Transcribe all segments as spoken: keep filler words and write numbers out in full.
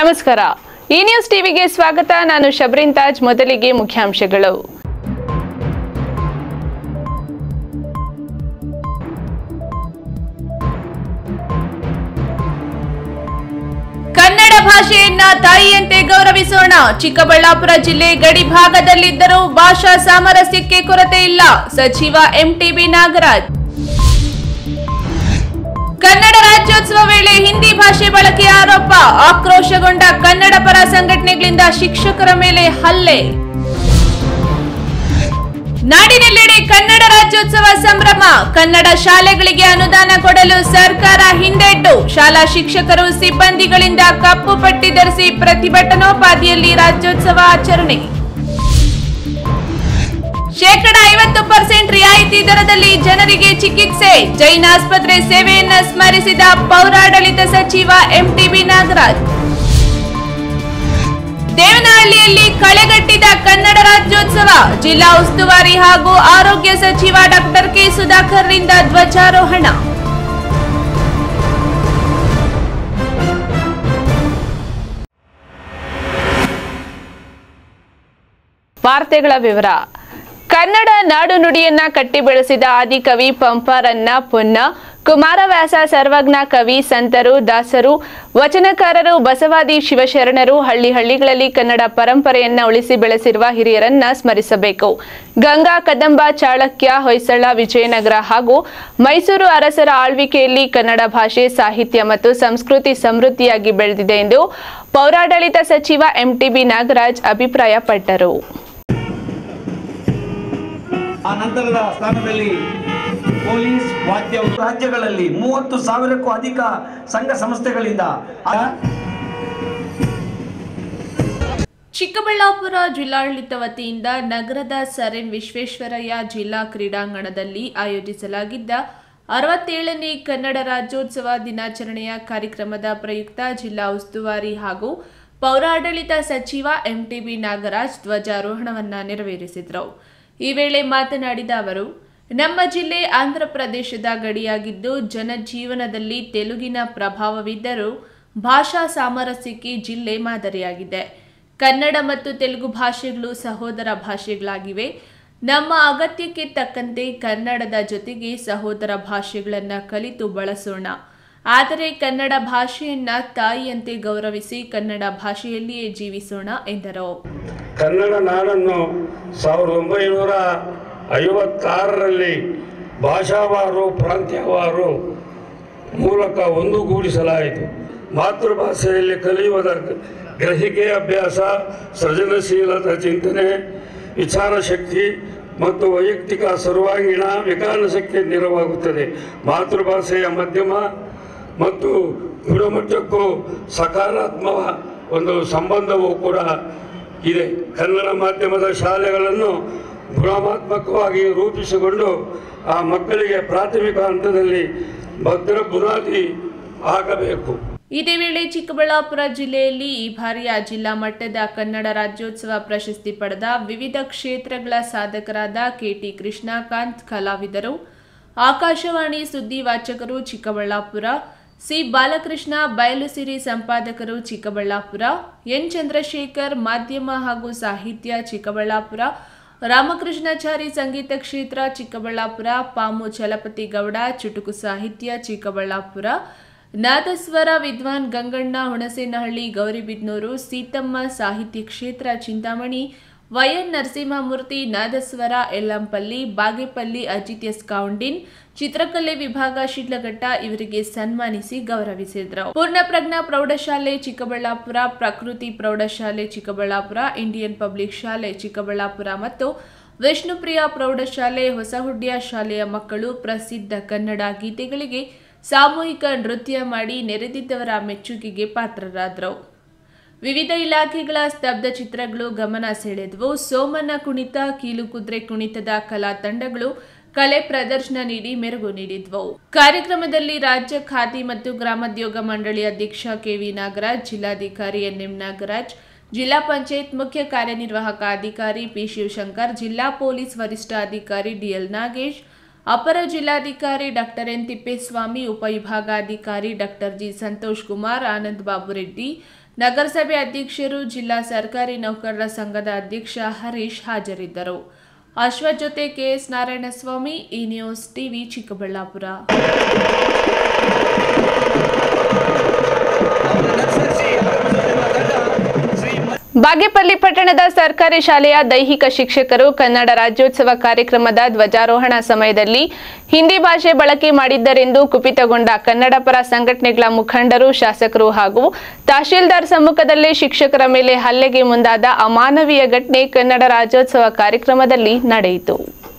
ನಮಸ್ಕಾರ. ಈ ನ್ಯೂಸ್ ಟಿವಿಗೆ ಸ್ವಾಗತ. ನಾನು ಶಬ್ರಿನ್ ತಾಜ್. ಮೊದಲಿಗೆ ಮುಖ್ಯಾಂಶಗಳು. ಕನ್ನಡ ಭಾಷೆಯನ್ನ ತಾಯಿಯಂತೆ ಗೌರವಿಸೋಣ. ಚಿಕ್ಕಬಳ್ಳಾಪುರ ಜಿಲ್ಲೆ ಗಡಿ ಭಾಗದಲ್ಲಿದ್ದರೂ ಭಾಷಾ ಸಾಮರಸ್ಯಕ್ಕೆ ಕೊರತೆ ಇಲ್ಲ. ಸಚಿವ ಎಂಟಿಬಿ ನಾಗರಾಜ್. ಕನ್ನಡ ರಾಜ್ಯೋತ್ಸವ ವೇಳೆ ಹಿಂದಿ ಭಾಷೆ ಬಳಕೆಯ ಆರೋಪ. ಆಕ್ರೋಶಗೊಂಡ ಕನ್ನಡ ಪರ ಸಂಘಟನೆಗಳಿಂದ ಶಿಕ್ಷಕರ ಮೇಲೆ ಹಲ್ಲೆ. ನಾಡಿನೆಲ್ಲೆಡೆ ಕನ್ನಡ ರಾಜ್ಯೋತ್ಸವ ಸಂಭ್ರಮ. ಕನ್ನಡ ಶಾಲೆಗಳಿಗೆ ಅನುದಾನ ಕೊಡಲು ಸರ್ಕಾರ ಹಿಂದೇಟು. ಶಾಲಾ ಶಿಕ್ಷಕರು ಸಿಬ್ಬಂದಿಗಳಿಂದ ಕಪ್ಪು ಪಟ್ಟಿ ಧರಿಸಿ ಪ್ರತಿಭಟನೋಪಾದಿಯಲ್ಲಿ ರಾಜ್ಯೋತ್ಸವ ಆಚರಣೆ. ಶೇಕಡ ಐವತ್ತು ಪರ್ಸೆಂಟ್ ರಿಯಾಯಿತಿ ದರದಲ್ಲಿ ಜನರಿಗೆ ಚಿಕಿತ್ಸೆ. ಜೈನ್ ಆಸ್ಪತ್ರೆ ಸೇವೆಯನ್ನ ಸ್ಮರಿಸಿದ ಪೌರಾಡಳಿತ ಸಚಿವ ಎಂಟಿಬಿ ನಾಗರಾಜ್. ದೇವನಹಳ್ಳಿಯಲ್ಲಿ ಕಳೆಗಟ್ಟಿದ ಕನ್ನಡ ರಾಜ್ಯೋತ್ಸವ. ಜಿಲ್ಲಾ ಉಸ್ತುವಾರಿ ಹಾಗೂ ಆರೋಗ್ಯ ಸಚಿವ ಡಾಕ್ಟರ್ ಕೆ ಸುಧಾಕರ್ ರಿಂದ ಧ್ವಜಾರೋಹಣ. ವಾರ್ತೆಗಳ ವಿವರ. ಕನ್ನಡ ನಾಡು ನುಡಿಯನ್ನ ಕಟ್ಟಿ ಬೆಳೆಸಿದ ಆದಿಕವಿ ಪಂಪರನ್ನ ಪೊನ್ನ, ಕುಮಾರವ್ಯಾಸ, ಸರ್ವಜ್ಞ ಕವಿ, ಸಂತರು, ದಾಸರು, ವಚನಕಾರರು, ಬಸವಾದಿ ಶಿವಶರಣರು, ಹಳ್ಳಿ ಹಳ್ಳಿಗಳಲ್ಲಿ ಕನ್ನಡ ಪರಂಪರೆಯನ್ನ ಉಳಿಸಿ ಬೆಳೆಸಿರುವ ಹಿರಿಯರನ್ನ ಸ್ಮರಿಸಬೇಕು. ಗಂಗಾ, ಕದಂಬ, ಚಾಳಕ್ಯ, ಹೊಯ್ಸಳ, ವಿಜಯನಗರ ಹಾಗೂ ಮೈಸೂರು ಅರಸರ ಆಳ್ವಿಕೆಯಲ್ಲಿ ಕನ್ನಡ ಭಾಷೆ, ಸಾಹಿತ್ಯ ಮತ್ತು ಸಂಸ್ಕೃತಿ ಸಮೃದ್ಧಿಯಾಗಿ ಬೆಳೆದಿದೆ ಎಂದು ಪೌರಾಡಳಿತ ಸಚಿವ ಎಂಟಿಬಿ ನಾಗರಾಜ್ ಅಭಿಪ್ರಾಯಪಟ್ಟರು. ಆ ನಂತರದ ಸ್ಥಾನದಲ್ಲಿ ಪೊಲೀಸ್ ವಾದ್ಯ ರಾಜ್ಯಗಳಲ್ಲಿ ಮೂವತ್ತು ಸಾವಿರಕ್ಕೂ ಅಧಿಕ ಸಂಘ ಸಂಸ್ಥೆಗಳಿಂದ. ಚಿಕ್ಕಬಳ್ಳಾಪುರ ಜಿಲ್ಲಾಡಳಿತ ವತಿಯಿಂದ ನಗರದ ಸರ್ ಎಂ ವಿಶ್ವೇಶ್ವರಯ್ಯ ಜಿಲ್ಲಾ ಕ್ರೀಡಾಂಗಣದಲ್ಲಿ ಆಯೋಜಿಸಲಾಗಿದ್ದ ಅರವತ್ತೇಳನೇ ಕನ್ನಡ ರಾಜ್ಯೋತ್ಸವ ದಿನಾಚರಣೆಯ ಕಾರ್ಯಕ್ರಮದ ಪ್ರಯುಕ್ತ ಜಿಲ್ಲಾ ಉಸ್ತುವಾರಿ ಹಾಗೂ ಪೌರಾಡಳಿತ ಸಚಿವ ಎಂಟಿಬಿ ನಾಗರಾಜ್ ಧ್ವಜಾರೋಹಣವನ್ನ ನೆರವೇರಿಸಿದರು. ಈ ವೇಳೆ ಮಾತನಾಡಿದ ಅವರು, ನಮ್ಮ ಜಿಲ್ಲೆ ಆಂಧ್ರ ಪ್ರದೇಶದ ಗಡಿಯಾಗಿದ್ದು ಜನಜೀವನದಲ್ಲಿ ತೆಲುಗಿನ ಪ್ರಭಾವವಿದ್ದರೂ ಭಾಷಾ ಸಾಮರಸ್ಯಕ್ಕೆ ಜಿಲ್ಲೆ ಮಾದರಿಯಾಗಿದೆ. ಕನ್ನಡ ಮತ್ತು ತೆಲುಗು ಭಾಷೆಗಳು ಸಹೋದರ ಭಾಷೆಗಳಾಗಿವೆ. ನಮ್ಮ ಅಗತ್ಯಕ್ಕೆ ತಕ್ಕಂತೆ ಕನ್ನಡದ ಜೊತೆಗೆ ಸಹೋದರ ಭಾಷೆಗಳನ್ನು ಕಲಿತು ಬಳಸೋಣ. ಆದರೆ ಕನ್ನಡ ಭಾಷೆಯನ್ನ ತಾಯಿಯಂತೆ ಗೌರವಿಸಿ ಕನ್ನಡ ಭಾಷೆಯಲ್ಲಿಯೇ ಜೀವಿಸೋಣ ಎಂದರು. ಕನ್ನಡ ನಾಡನ್ನು ಸಾವಿರದ ಒಂಬೈನೂರ ಐವತ್ತಾರರಲ್ಲಿ ಭಾಷಾವಾರು ಪ್ರಾಂತ್ಯವಾರು ಮೂಲಕ ಒಂದುಗೂಡಿಸಲಾಯಿತು. ಮಾತೃಭಾಷೆಯಲ್ಲಿ ಕಲಿಯುವುದ ಗ್ರಹಿಕೆ ಅಭ್ಯಾಸ, ಸೃಜನಶೀಲತಾ ಚಿಂತನೆ, ವಿಚಾರ ಶಕ್ತಿ ಮತ್ತು ವೈಯಕ್ತಿಕ ಸರ್ವಾಂಗೀಣ ವಿಕಾಸಕ್ಕೆ ನೆರವಾಗುತ್ತದೆ. ಮಾತೃಭಾಷೆಯ ಮಧ್ಯಮ ಮತ್ತು ಗುಣಮಟ್ಟಕ್ಕೂ ಸಕಾರಾತ್ಮಕ ಒಂದು ಸಂಬಂಧವೂ ಕೂಡ ಇದೆ. ಕನ್ನಡ ಮಾಧ್ಯಮದ ಶಾಲೆಗಳನ್ನು ಗುಣಾತ್ಮಕವಾಗಿ ರೂಪಿಸಿಕೊಂಡು ಆ ಮಕ್ಕಳಿಗೆ ಪ್ರಾಥಮಿಕ ಹಂತದಲ್ಲಿ ಭದ್ರ ಬುನಾದಿ ಆಗಬೇಕು. ಇದೇ ವೇಳೆ ಚಿಕ್ಕಬಳ್ಳಾಪುರ ಜಿಲ್ಲೆಯಲ್ಲಿ ಈ ಬಾರಿಯ ಜಿಲ್ಲಾ ಮಟ್ಟದ ಕನ್ನಡ ರಾಜ್ಯೋತ್ಸವ ಪ್ರಶಸ್ತಿ ಪಡೆದ ವಿವಿಧ ಕ್ಷೇತ್ರಗಳ ಸಾಧಕರಾದ ಕೆಟಿ ಕೃಷ್ಣಕಾಂತ್ ಕಲಾವಿದರು, ಆಕಾಶವಾಣಿ ಸುದ್ದಿ ವಾಚಕರು ಚಿಕ್ಕಬಳ್ಳಾಪುರ, ಸಿ ಬಾಲಕೃಷ್ಣ ಬಯಲುಸಿರಿ ಸಂಪಾದಕರು ಚಿಕ್ಕಬಳ್ಳಾಪುರ, ಎನ್ ಚಂದ್ರಶೇಖರ್ ಮಾಧ್ಯಮ ಹಾಗೂ ಸಾಹಿತ್ಯ ಚಿಕ್ಕಬಳ್ಳಾಪುರ, ರಾಮಕೃಷ್ಣಾಚಾರಿ ಸಂಗೀತ ಕ್ಷೇತ್ರ ಚಿಕ್ಕಬಳ್ಳಾಪುರ, ಪಾಮು ಚಲಪತಿ ಗೌಡ ಚುಟುಕು ಸಾಹಿತ್ಯ ಚಿಕ್ಕಬಳ್ಳಾಪುರ, ನಾದಸ್ವರ ವಿದ್ವಾನ್ ಗಂಗಣ್ಣ ಹುಣಸೇನಹಳ್ಳಿ ಗೌರಿಬಿದನೂರು, ಸೀತಮ್ಮ ಸಾಹಿತ್ಯ ಕ್ಷೇತ್ರ ಚಿಂತಾಮಣಿ, ವೈಎನ್ ನರಸಿಂಹಮೂರ್ತಿ ನಾದಸ್ವರ ಯಲ್ಲಂಪಲ್ಲಿ, ಬಾಗೇಪಲ್ಲಿ ಅಜಿತ್ ಎಸ್ ಕೌಂಡಿನ್ ಚಿತ್ರಕಲೆ ವಿಭಾಗ ಶಿಡ್ಲಘಟ್ಟ ಇವರಿಗೆ ಸನ್ಮಾನಿಸಿ ಗೌರವಿಸಿದರು. ಪೂರ್ಣಪ್ರಜ್ಞಾ ಪ್ರೌಢಶಾಲೆ ಚಿಕ್ಕಬಳ್ಳಾಪುರ, ಪ್ರಕೃತಿ ಪ್ರೌಢಶಾಲೆ ಚಿಕ್ಕಬಳ್ಳಾಪುರ, ಇಂಡಿಯನ್ ಪಬ್ಲಿಕ್ ಶಾಲೆ ಚಿಕ್ಕಬಳ್ಳಾಪುರ ಮತ್ತು ವಿಷ್ಣುಪ್ರಿಯಾ ಪ್ರೌಢಶಾಲೆ ಹೊಸಹುಡ್ಯ ಶಾಲೆಯ ಮಕ್ಕಳು ಪ್ರಸಿದ್ಧ ಕನ್ನಡ ಗೀತೆಗಳಿಗೆ ಸಾಮೂಹಿಕ ನೃತ್ಯ ಮಾಡಿ ನೆರೆದಿದ್ದವರ ಮೆಚ್ಚುಗೆಗೆ ಪಾತ್ರರಾದರು. ವಿವಿಧ ಇಲಾಖೆಗಳ ಸ್ತಬ್ಧ ಚಿತ್ರಗಳು ಗಮನ ಸೆಳೆದವು. ಸೋಮನ ಕುಣಿತ, ಕೀಲುಕುದ್ರೆ ಕುಣಿತದ ಕಲಾ ತಂಡಗಳು ಕಲೆ ಪ್ರದರ್ಶನ ನೀಡಿ ಮೆರುಗು ನೀಡಿದ್ವು. ಕಾರ್ಯಕ್ರಮದಲ್ಲಿ ರಾಜ್ಯ ಖಾದಿ ಮತ್ತು ಗ್ರಾಮೋದ್ಯೋಗ ಮಂಡಳಿ ಅಧ್ಯಕ್ಷ ಕೆವಿ ನಾಗರಾಜ್, ಜಿಲ್ಲಾಧಿಕಾರಿ ಎನ್ಎಂ ನಾಗರಾಜ್, ಜಿಲ್ಲಾ ಪಂಚಾಯತ್ ಮುಖ್ಯ ಕಾರ್ಯನಿರ್ವಾಹಕ ಅಧಿಕಾರಿ ಪಿ ಶಿವಶಂಕರ್, ಜಿಲ್ಲಾ ಪೊಲೀಸ್ ವರಿಷ್ಠಾಧಿಕಾರಿ ಡಿಎಲ್ ನಾಗೇಶ್, ಅಪರ ಜಿಲ್ಲಾಧಿಕಾರಿ ಡಾಕ್ಟರ್ ಎನ್ ತಿಪ್ಪೇಸ್ವಾಮಿ, ಉಪವಿಭಾಗಾಧಿಕಾರಿ ಡಾಕ್ಟರ್ ಜಿ ಸಂತೋಷ್ ಕುಮಾರ್, ಆನಂದ್ ಬಾಬು ರೆಡ್ಡಿ, ನಗರಸಭೆ ಅಧ್ಯಕ್ಷರು, ಜಿಲ್ಲಾ ಸರ್ಕಾರಿ ನೌಕರರ ಸಂಘದ ಅಧ್ಯಕ್ಷ ಹರೀಶ್ ಹಾಜರಿದ್ದರು. ಅಶ್ವಥ್ ಜೊತೆ KS Narayanaswamy, E news TV, Chikkaballapur. Bagepalli ಪಟ್ಟಣದ ಸರ್ಕಾರಿ ಶಾಲೆಯ ದೈಹಿಕ ಶಿಕ್ಷಕರು ಕನ್ನಡ ರಾಜ್ಯೋತ್ಸವ ಕಾರ್ಯಕ್ರಮದ ಧ್ವಜಾರೋಹಣ ಸಮಯದಲ್ಲಿ ಹಿಂದಿ ಭಾಷೆ ಬಳಕೆ ಮಾಡಿದ್ದರೆಂದು ಕುಪಿತಗೊಂಡ ಕನ್ನಡ ಪರ ಸಂಘಟನೆಗಳ ಮುಖಂಡರು, ಶಾಸಕರು ಹಾಗೂ ತಹಶೀಲ್ದಾರ್ ಸಮ್ಮುಖದಲ್ಲೇ ಶಿಕ್ಷಕರ ಮೇಲೆ ಹಲ್ಲೆಗೆ ಮುಂದಾದ ಅಮಾನವೀಯ ಘಟನೆ ಕನ್ನಡ ರಾಜ್ಯೋತ್ಸವ ಕಾರ್ಯಕ್ರಮದಲ್ಲಿ ನಡೆಯಿತು.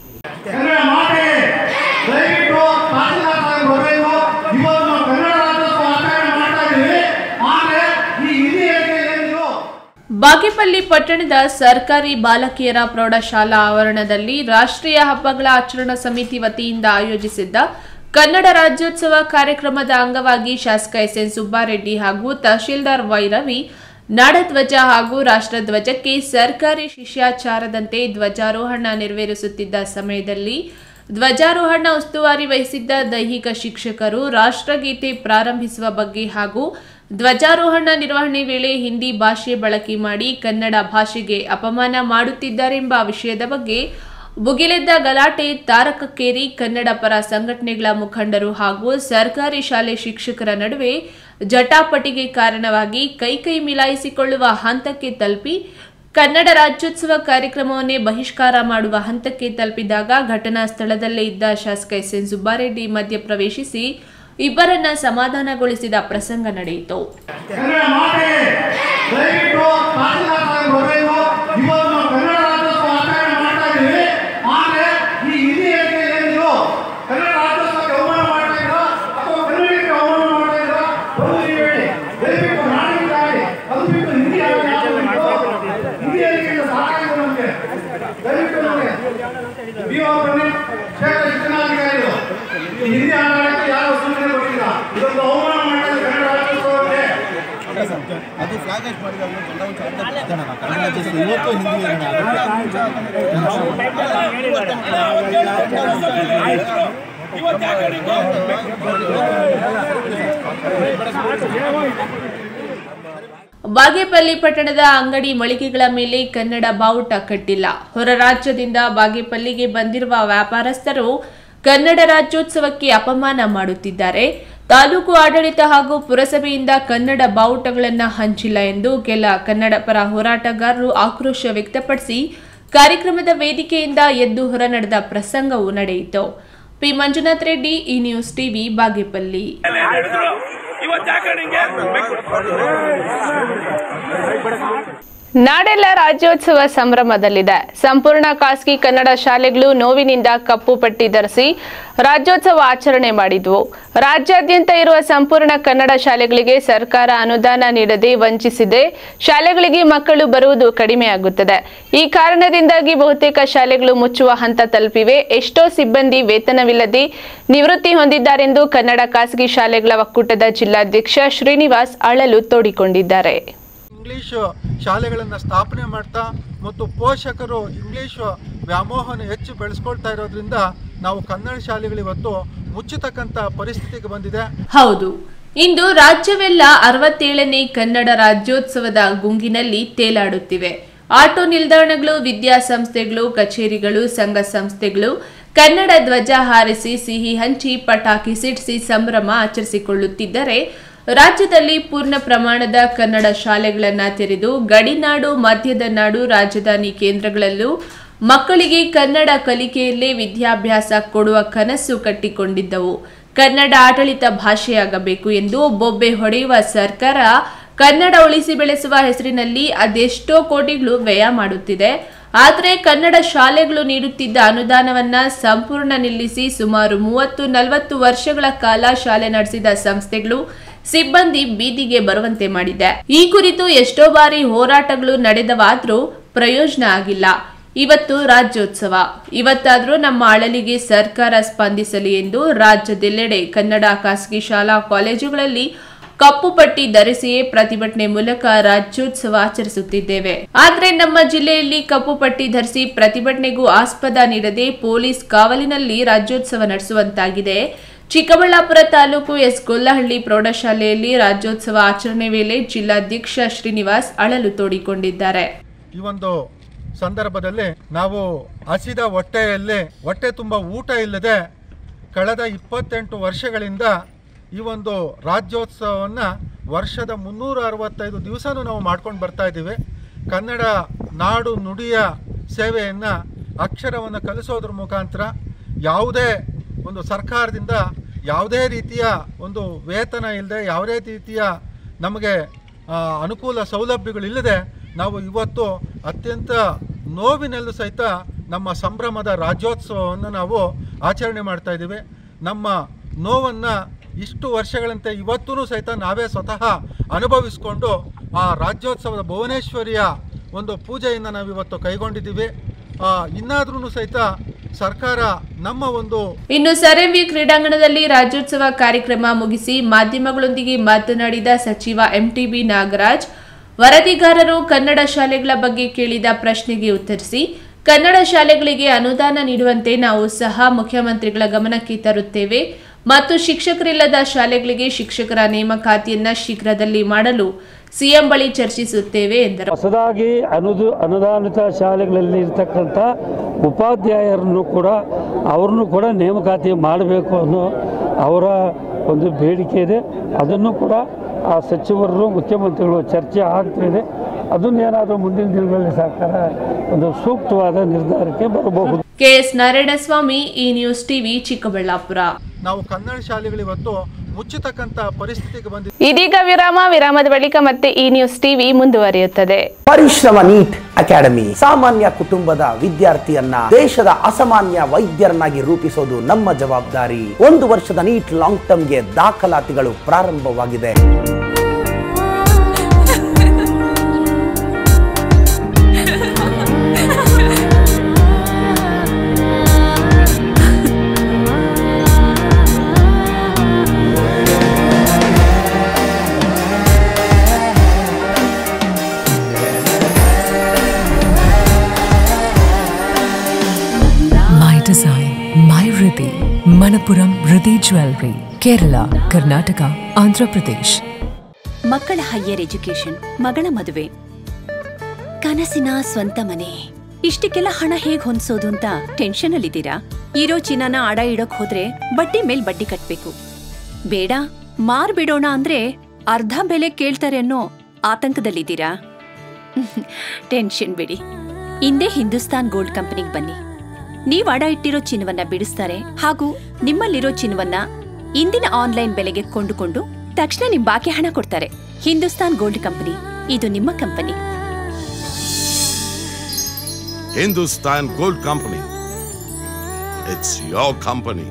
ಬಾಗೇಪಲ್ಲಿ ಪಟ್ಟಣದ ಸರ್ಕಾರಿ ಬಾಲಕಿಯರ ಪ್ರೌಢಶಾಲಾ ಆವರಣದಲ್ಲಿ ರಾಷ್ಟ್ರೀಯ ಹಬ್ಬಗಳ ಆಚರಣಾ ಸಮಿತಿ ವತಿಯಿಂದ ಆಯೋಜಿಸಿದ್ದ ಕನ್ನಡ ರಾಜ್ಯೋತ್ಸವ ಕಾರ್ಯಕ್ರಮದ ಅಂಗವಾಗಿ ಶಾಸಕ ಎಸ್ ಎನ್ ಸುಬ್ಬಾರೆಡ್ಡಿ ಹಾಗೂ ತಹಶೀಲ್ದಾರ್ ವೈ ರವಿ ನಾಡಧ್ವಜ ಹಾಗೂ ರಾಷ್ಟ್ರಧ್ವಜಕ್ಕೆ ಸರ್ಕಾರಿ ಶಿಷ್ಯಾಚಾರದಂತೆ ಧ್ವಜಾರೋಹಣ ನೆರವೇರಿಸುತ್ತಿದ್ದ ಸಮಯದಲ್ಲಿ ಧ್ವಜಾರೋಹಣ ಉಸ್ತುವಾರಿ ವಹಿಸಿದ್ದ ದೈಹಿಕ ಶಿಕ್ಷಕರು ರಾಷ್ಟ್ರಗೀತೆ ಪ್ರಾರಂಭಿಸುವ ಬಗ್ಗೆ ಹಾಗೂ ಧ್ವಜಾರೋಹಣ ನಿರ್ವಹಣೆ ವೇಳೆ ಹಿಂದಿ ಭಾಷೆ ಬಳಕೆ ಮಾಡಿ ಕನ್ನಡ ಭಾಷೆಗೆ ಅಪಮಾನ ಮಾಡುತ್ತಿದ್ದಾರೆಂಬ ವಿಷಯದ ಬಗ್ಗೆ ಭುಗಿಲೆದ್ದ ಗಲಾಟೆ ತಾರಕಕ್ಕೇರಿ ಕನ್ನಡ ಪರ ಸಂಘಟನೆಗಳ ಮುಖಂಡರು ಹಾಗೂ ಸರ್ಕಾರಿ ಶಾಲೆ ಶಿಕ್ಷಕರ ನಡುವೆ ಜಟಾಪಟಿಗೆ ಕಾರಣವಾಗಿ ಕೈಕೈ ಮಿಲಾಯಿಸಿಕೊಳ್ಳುವ ಹಂತಕ್ಕೆ ತಲುಪಿ ಕನ್ನಡ ರಾಜ್ಯೋತ್ಸವ ಕಾರ್ಯಕ್ರಮವನ್ನೇ ಬಹಿಷ್ಕಾರ ಮಾಡುವ ಹಂತಕ್ಕೆ ತಲುಪಿದಾಗ ಘಟನಾ ಸ್ಥಳದಲ್ಲೇ ಇದ್ದ ಶಾಸಕ ಎಸ್ ಎನ್ ಸುಬ್ಬಾರೆಡ್ಡಿ ಮಧ್ಯಪ್ರವೇಶಿಸಿ ಇಬ್ಬರನ್ನ ಸಮಾಧಾನಗೊಳಿಸಿದ ಪ್ರಸಂಗ ನಡೆಯಿತು. ಅದು ಫ್ಲಾಗ್ ಹಾಕಿ ಮಾಡಿದಾಗ ಇವತ್ತು ಬಾಗೇಪಲ್ಲಿ ಪಟ್ಟಣದ ಅಂಗಡಿ ಮಳಿಗೆಗಳ ಮೇಲೆ ಕನ್ನಡ ಬಾವುಟ ಕಟ್ಟಿಲ್ಲ. ಹೊರ ರಾಜ್ಯದಿಂದ ಬಾಗೇಪಲ್ಲಿಗೆ ಬಂದಿರುವ ವ್ಯಾಪಾರಸ್ಥರು ಕನ್ನಡ ರಾಜ್ಯೋತ್ಸವಕ್ಕೆ ಅಪಮಾನ ಮಾಡುತ್ತಿದ್ದಾರೆ. ತಾಲೂಕು ಆಡಳಿತ ಹಾಗೂ ಪುರಸಭೆಯಿಂದ ಕನ್ನಡ ಬಾವುಟಗಳನ್ನು ಹಂಚಿಲ್ಲ ಎಂದು ಕೆಲ ಕನ್ನಡ ಪರ ಹೋರಾಟಗಾರರು ಆಕ್ರೋಶ ವ್ಯಕ್ತಪಡಿಸಿ ಕಾರ್ಯಕ್ರಮದ ವೇದಿಕೆಯಿಂದ ಎದ್ದು ಹೊರ ನಡೆದ ಪ್ರಸಂಗವು ನಡೆಯಿತು. P Manjunath Reddy, E news TV, Bagepalli. ನಾಡೆಲ್ಲ ರಾಜ್ಯೋತ್ಸವ ಸಂಭ್ರಮದಲ್ಲಿದೆ. ಸಂಪೂರ್ಣ ಖಾಸಗಿ ಕನ್ನಡ ಶಾಲೆಗಳು ನೋವಿನಿಂದ ಕಪ್ಪು ಪಟ್ಟಿ ಧರಿಸಿ ರಾಜ್ಯೋತ್ಸವ ಆಚರಣೆ ಮಾಡಿದ್ವು. ರಾಜ್ಯಾದ್ಯಂತ ಇರುವ ಸಂಪೂರ್ಣ ಕನ್ನಡ ಶಾಲೆಗಳಿಗೆ ಸರ್ಕಾರ ಅನುದಾನ ನೀಡದೆ ವಂಚಿಸಿದೆ. ಶಾಲೆಗಳಿಗೆ ಮಕ್ಕಳು ಬರುವುದು ಕಡಿಮೆಯಾಗುತ್ತದೆ. ಈ ಕಾರಣದಿಂದಾಗಿ ಬಹುತೇಕ ಶಾಲೆಗಳು ಮುಚ್ಚುವ ಹಂತ ತಲುಪಿವೆ. ಎಷ್ಟೋ ಸಿಬ್ಬಂದಿ ವೇತನವಿಲ್ಲದೆ ನಿವೃತ್ತಿ ಹೊಂದಿದ್ದಾರೆಂದು ಕನ್ನಡ ಖಾಸಗಿ ಶಾಲೆಗಳ ಒಕ್ಕೂಟದ ಜಿಲ್ಲಾಧ್ಯಕ್ಷ ಶ್ರೀನಿವಾಸ್ ಅಳಲು ತೋಡಿಕೊಂಡಿದ್ದಾರೆ. ಇಂಗ್ಲೀಷ್ ಶಾಲೆಗಳನ್ನು ಸ್ಥಾಪನೆ ಮಾಡ್ತಾ ಮತ್ತು ಪೋಷಕರು ಇಂಗ್ಲೀಷ್ ವ್ಯಾಮೋಹನ ಹೆಚ್ಚು ಬೆಳೆಸ್ಕೊಳ್ತಾ ಇರೋದ್ರಿಂದ ನಾವು ಕನ್ನಡ ಶಾಲೆಗಳು ಇವತ್ತು ಮುಚ್ಚತಕ್ಕಂತ ಪರಿಸ್ಥಿತಿಗೆ ಬಂದಿದೆ. ಹೌದು, ಇಂದು ರಾಜ್ಯವೆಲ್ಲ ಅರವತ್ತೇಳನೇ ಕನ್ನಡ ರಾಜ್ಯೋತ್ಸವದ ಗುಂಗಿನಲ್ಲಿ ತೇಲಾಡುತ್ತಿವೆ. ಆಟೋ ನಿಲ್ದಾಣಗಳು, ವಿದ್ಯಾಸಂಸ್ಥೆಗಳು, ಕಚೇರಿಗಳು, ಸಂಘ ಸಂಸ್ಥೆಗಳು ಕನ್ನಡ ಧ್ವಜ ಹಾರಿಸಿ ಸಿಹಿ ಹಂಚಿ ಪಟಾಕಿ ಸಿಡಿಸಿ ಸಂಭ್ರಮ ಆಚರಿಸಿಕೊಳ್ಳುತ್ತಿದ್ದರೆ ರಾಜ್ಯದಲ್ಲಿ ಪೂರ್ಣ ಪ್ರಮಾಣದ ಕನ್ನಡ ಶಾಲೆಗಳನ್ನು ತೆರೆದು ಗಡಿನಾಡು, ಮಧ್ಯದ ನಾಡು, ರಾಜಧಾನಿ ಕೇಂದ್ರಗಳಲ್ಲೂ ಮಕ್ಕಳಿಗೆ ಕನ್ನಡ ಕಲಿಕೆಯಲ್ಲೇ ವಿದ್ಯಾಭ್ಯಾಸ ಕೊಡುವ ಕನಸು ಕಟ್ಟಿಕೊಂಡಿದ್ದವು. ಕನ್ನಡ ಆಡಳಿತ ಭಾಷೆಯಾಗಬೇಕು ಎಂದು ಬೊಬ್ಬೆ ಹೊಡೆಯುವ ಸರ್ಕಾರ ಕನ್ನಡ ಉಳಿಸಿ ಬೆಳೆಸುವ ಹೆಸರಿನಲ್ಲಿ ಅದೆಷ್ಟೋ ಕೋಟಿಗಳು ವ್ಯಯ ಮಾಡುತ್ತಿದೆ. ಆದರೆ ಕನ್ನಡ ಶಾಲೆಗಳು ನೀಡುತ್ತಿದ್ದ ಅನುದಾನವನ್ನ ಸಂಪೂರ್ಣ ನಿಲ್ಲಿಸಿ ಸುಮಾರು ಮೂವತ್ತು ನಲವತ್ತು ವರ್ಷಗಳ ಕಾಲ ಶಾಲೆ ನಡೆಸಿದ ಸಂಸ್ಥೆಗಳು ಸಿಬ್ಬಂದಿ ಬೀದಿಗೆ ಬರುವಂತೆ ಮಾಡಿದೆ. ಈ ಕುರಿತು ಎಷ್ಟೋ ಬಾರಿ ಹೋರಾಟಗಳು ನಡೆದವಾದ್ರೂ ಪ್ರಯೋಜನ ಆಗಿಲ್ಲ. ಇವತ್ತು ರಾಜ್ಯೋತ್ಸವ, ಇವತ್ತಾದ್ರೂ ನಮ್ಮ ಅಳಲಿಗೆ ಸರ್ಕಾರ ಸ್ಪಂದಿಸಲಿ ಎಂದು ರಾಜ್ಯದೆಲ್ಲೆಡೆ ಕನ್ನಡ ಖಾಸಗಿ ಶಾಲಾ ಕಾಲೇಜುಗಳಲ್ಲಿ ಕಪ್ಪು ಪಟ್ಟಿ ಧರಿಸಿಯೇ ಪ್ರತಿಭಟನೆ ಮೂಲಕ ರಾಜ್ಯೋತ್ಸವ ಆಚರಿಸುತ್ತಿದ್ದೇವೆ. ಆದರೆ ನಮ್ಮ ಜಿಲ್ಲೆಯಲ್ಲಿ ಕಪ್ಪು ಪಟ್ಟಿ ಧರಿಸಿ ಪ್ರತಿಭಟನೆಗೂ ಆಸ್ಪದ ನೀಡದೆ ಪೊಲೀಸ್ ಕಾವಲಿನಲ್ಲಿ ರಾಜ್ಯೋತ್ಸವ ನಡೆಸುವಂತಾಗಿದೆ. ಚಿಕ್ಕಬಳ್ಳಾಪುರ ತಾಲೂಕು ಎಸ್ ಗೊಲ್ಲಹಳ್ಳಿ ಪ್ರೌಢಶಾಲೆಯಲ್ಲಿ ರಾಜ್ಯೋತ್ಸವ ಆಚರಣೆ ವೇಳೆ ಜಿಲ್ಲಾಧ್ಯಕ್ಷ ಶ್ರೀನಿವಾಸ್ ಅಳಲು ತೋಡಿಕೊಂಡಿದ್ದಾರೆ. ಈ ಒಂದು ಸಂದರ್ಭದಲ್ಲಿ ನಾವು ಹಸಿದ ಹೊಟ್ಟೆಯಲ್ಲಿ ಹೊಟ್ಟೆ ತುಂಬ ಊಟ ಇಲ್ಲದೆ ಕಳೆದ ಇಪ್ಪತ್ತೆಂಟು ವರ್ಷಗಳಿಂದ ಈ ಒಂದು ರಾಜ್ಯೋತ್ಸವವನ್ನು ವರ್ಷದ ಮುನ್ನೂರ ಅರವತ್ತೈದು ದಿವಸನೂ ನಾವು ಮಾಡ್ಕೊಂಡು ಬರ್ತಾ ಇದ್ದೀವಿ. ಕನ್ನಡ ನಾಡು ನುಡಿಯ ಸೇವೆಯನ್ನು ಅಕ್ಷರವನ್ನು ಕಲಿಸೋದ್ರ ಮುಖಾಂತರ ಯಾವುದೇ ಒಂದು ಸರ್ಕಾರದಿಂದ ಯಾವುದೇ ರೀತಿಯ ಒಂದು ವೇತನ ಇಲ್ಲದೆ ಯಾವುದೇ ರೀತಿಯ ನಮಗೆ ಅನುಕೂಲ ಸೌಲಭ್ಯಗಳಿಲ್ಲದೆ ನಾವು ಇವತ್ತು ಅತ್ಯಂತ ನೋವಿನಲ್ಲೂ ಸಹಿತ ನಮ್ಮ ಸಂಭ್ರಮದ ರಾಜ್ಯೋತ್ಸವವನ್ನು ನಾವು ಆಚರಣೆ ಮಾಡ್ತಾ ಇದ್ದೀವಿ. ನಮ್ಮ ನೋವನ್ನು ಇಷ್ಟು ವರ್ಷಗಳಂತೆ ಇವತ್ತೂ ಸಹಿತ ನಾವೇ ಸ್ವತಃ ಅನುಭವಿಸಿಕೊಂಡು ಆ ರಾಜ್ಯೋತ್ಸವದ ಭುವನೇಶ್ವರಿಯ ಒಂದು ಪೂಜೆಯನ್ನು ನಾವಿವತ್ತು ಕೈಗೊಂಡಿದ್ದೀವಿ. ಇನ್ನಾದ್ರೂ ಸಹಿತ ಸರ್ಕಾರ ನಮ್ಮ ಒಂದು ಇನ್ನು ಸೆರೆವಿ ಕ್ರೀಡಾಂಗಣದಲ್ಲಿ ರಾಜ್ಯೋತ್ಸವ ಕಾರ್ಯಕ್ರಮ ಮುಗಿಸಿ ಮಾಧ್ಯಮಗಳೊಂದಿಗೆ ಮಾತನಾಡಿದ ಸಚಿವ ಎಂಟಿಬಿ ನಾಗರಾಜ್, ವರದಿಗಾರರು ಕನ್ನಡ ಶಾಲೆಗಳ ಬಗ್ಗೆ ಕೇಳಿದ ಪ್ರಶ್ನೆಗೆ ಉತ್ತರಿಸಿ ಕನ್ನಡ ಶಾಲೆಗಳಿಗೆ ಅನುದಾನ ನೀಡುವಂತೆ ನಾವು ಸಹ ಮುಖ್ಯಮಂತ್ರಿಗಳ ಗಮನಕ್ಕೆ ತರುತ್ತೇವೆ ಮತ್ತು ಶಿಕ್ಷಕರಿಲ್ಲದ ಶಾಲೆಗಳಿಗೆ ಶಿಕ್ಷಕರ ನೇಮಕಾತಿಯನ್ನ ಶೀಘ್ರದಲ್ಲಿ ಮಾಡಲು ಸಿಎಂ ಬಳಿ ಚರ್ಚಿಸುತ್ತೇವೆ ಎಂದರು. ಹೊಸದಾಗಿ ಅನುದು ಅನುದಾನಿತ ಶಾಲೆಗಳಲ್ಲಿ ಇರತಕ್ಕಂಥ ಉಪಾಧ್ಯಾಯರನ್ನು ಕೂಡ ಅವ್ರನ್ನು ಕೂಡ ನೇಮಕಾತಿ ಮಾಡಬೇಕು ಅನ್ನೋ ಅವರ ಒಂದು ಬೇಡಿಕೆ ಇದೆ. ಅದನ್ನು ಕೂಡ ಆ ಸಚಿವರು ಮುಖ್ಯಮಂತ್ರಿಗಳು ಚರ್ಚೆ ಆಗ್ತಿದೆ. ಅದನ್ನೇನಾದರೂ ಮುಂದಿನ ದಿನಗಳಲ್ಲಿ ಸರ್ಕಾರ ಒಂದು ಸೂಕ್ತವಾದ ನಿರ್ಧಾರಕ್ಕೆ ಬರಬಹುದು. KS Narayanaswamy, E news TV, Chikkaballapur. ನಾವು ಕನ್ನಡ ಶಾಲೆಗಳು ಇವತ್ತು ಮುಚ್ಚತಕ್ಕಂತ ಪರಿಸ್ಥಿತಿಗೆ ಬಂದಿದೆ. ಇದೀಗ ವಿರಾಮ. ವಿರಾಮದ ಬಳಿಕ ಮತ್ತೆ ಈ ನ್ಯೂಸ್ ಟಿವಿ ಮುಂದುವರಿಯುತ್ತದೆ. ಪರಿಶ್ರಮ ನೀಟ್ ಅಕಾಡೆಮಿ ಸಾಮಾನ್ಯ ಕುಟುಂಬದ ವಿದ್ಯಾರ್ಥಿಯನ್ನ ದೇಶದ ಅಸಾಮಾನ್ಯ ವೈದ್ಯರನ್ನಾಗಿ ರೂಪಿಸೋದು ನಮ್ಮ ಜವಾಬ್ದಾರಿ. ಒಂದು ವರ್ಷದ ನೀಟ್ ಲಾಂಗ್ ಟರ್ಮ್ಗೆ ದಾಖಲಾತಿಗಳು ಪ್ರಾರಂಭವಾಗಿದೆ. ಮಣಪುರಂ ಹೃದಯ ಜ್ಯುವೆಲರಿ, ಕೇರಳ, ಕರ್ನಾಟಕ, ಆಂಧ್ರ ಪ್ರದೇಶ್. ಮಕ್ಕಳ ಹೈಯರ್ ಎಜುಕೇಶನ್, ಮಗಳ ಮದುವೆ, ಕನಸಿನ ಸ್ವಂತ ಮನೆ, ಇಷ್ಟಕ್ಕೆಲ್ಲ ಹಣ ಹೇಗ್ ಹೊಂದಿಸೋದು ಅಂತ ಟೆನ್ಷನ್ ಅಲ್ಲಿದ್ದೀರಾ? ಇರೋ ಚಿನ್ನನ ಅಡ ಇಡೋಕ್ ಹೋದ್ರೆ ಬಡ್ಡಿ ಮೇಲ್ ಬಡ್ಡಿ ಕಟ್ಬೇಕು. ಬೇಡ, ಮಾರ್ಬಿಡೋಣ ಅಂದ್ರೆ ಅರ್ಧ ಬೆಲೆ ಕೇಳ್ತಾರೆ ಅನ್ನೋ ಆತಂಕದಲ್ಲಿದ್ದೀರಾ? ಟೆನ್ಷನ್ ಬಿಡಿ, ಇಂದೇ ಹಿಂದೂಸ್ತಾನ್ ಗೋಲ್ಡ್ ಕಂಪನಿಗೆ ಬನ್ನಿ. ನೀವ್ ಅಡ ಇಟ್ಟಿರೋ ಚಿನ್ನವನ್ನ ಬಿಡಿಸ್ತಾರೆ ಹಾಗೂ ನಿಮ್ಮಲ್ಲಿರೋ ಚಿನ್ನವನ್ನ ಇಂದಿನ ಆನ್ಲೈನ್ ಬೆಲೆಗೆ ಕೊಂಡುಕೊಂಡು ತಕ್ಷಣ ನಿಮ್ ಬಾಕಿ ಹಣ ಕೊಡ್ತಾರೆ. ಹಿಂದೂಸ್ತಾನ್ ಗೋಲ್ಡ್ ಕಂಪನಿ, ಇದು ನಿಮ್ಮ company. Hindustan gold company, it's your company.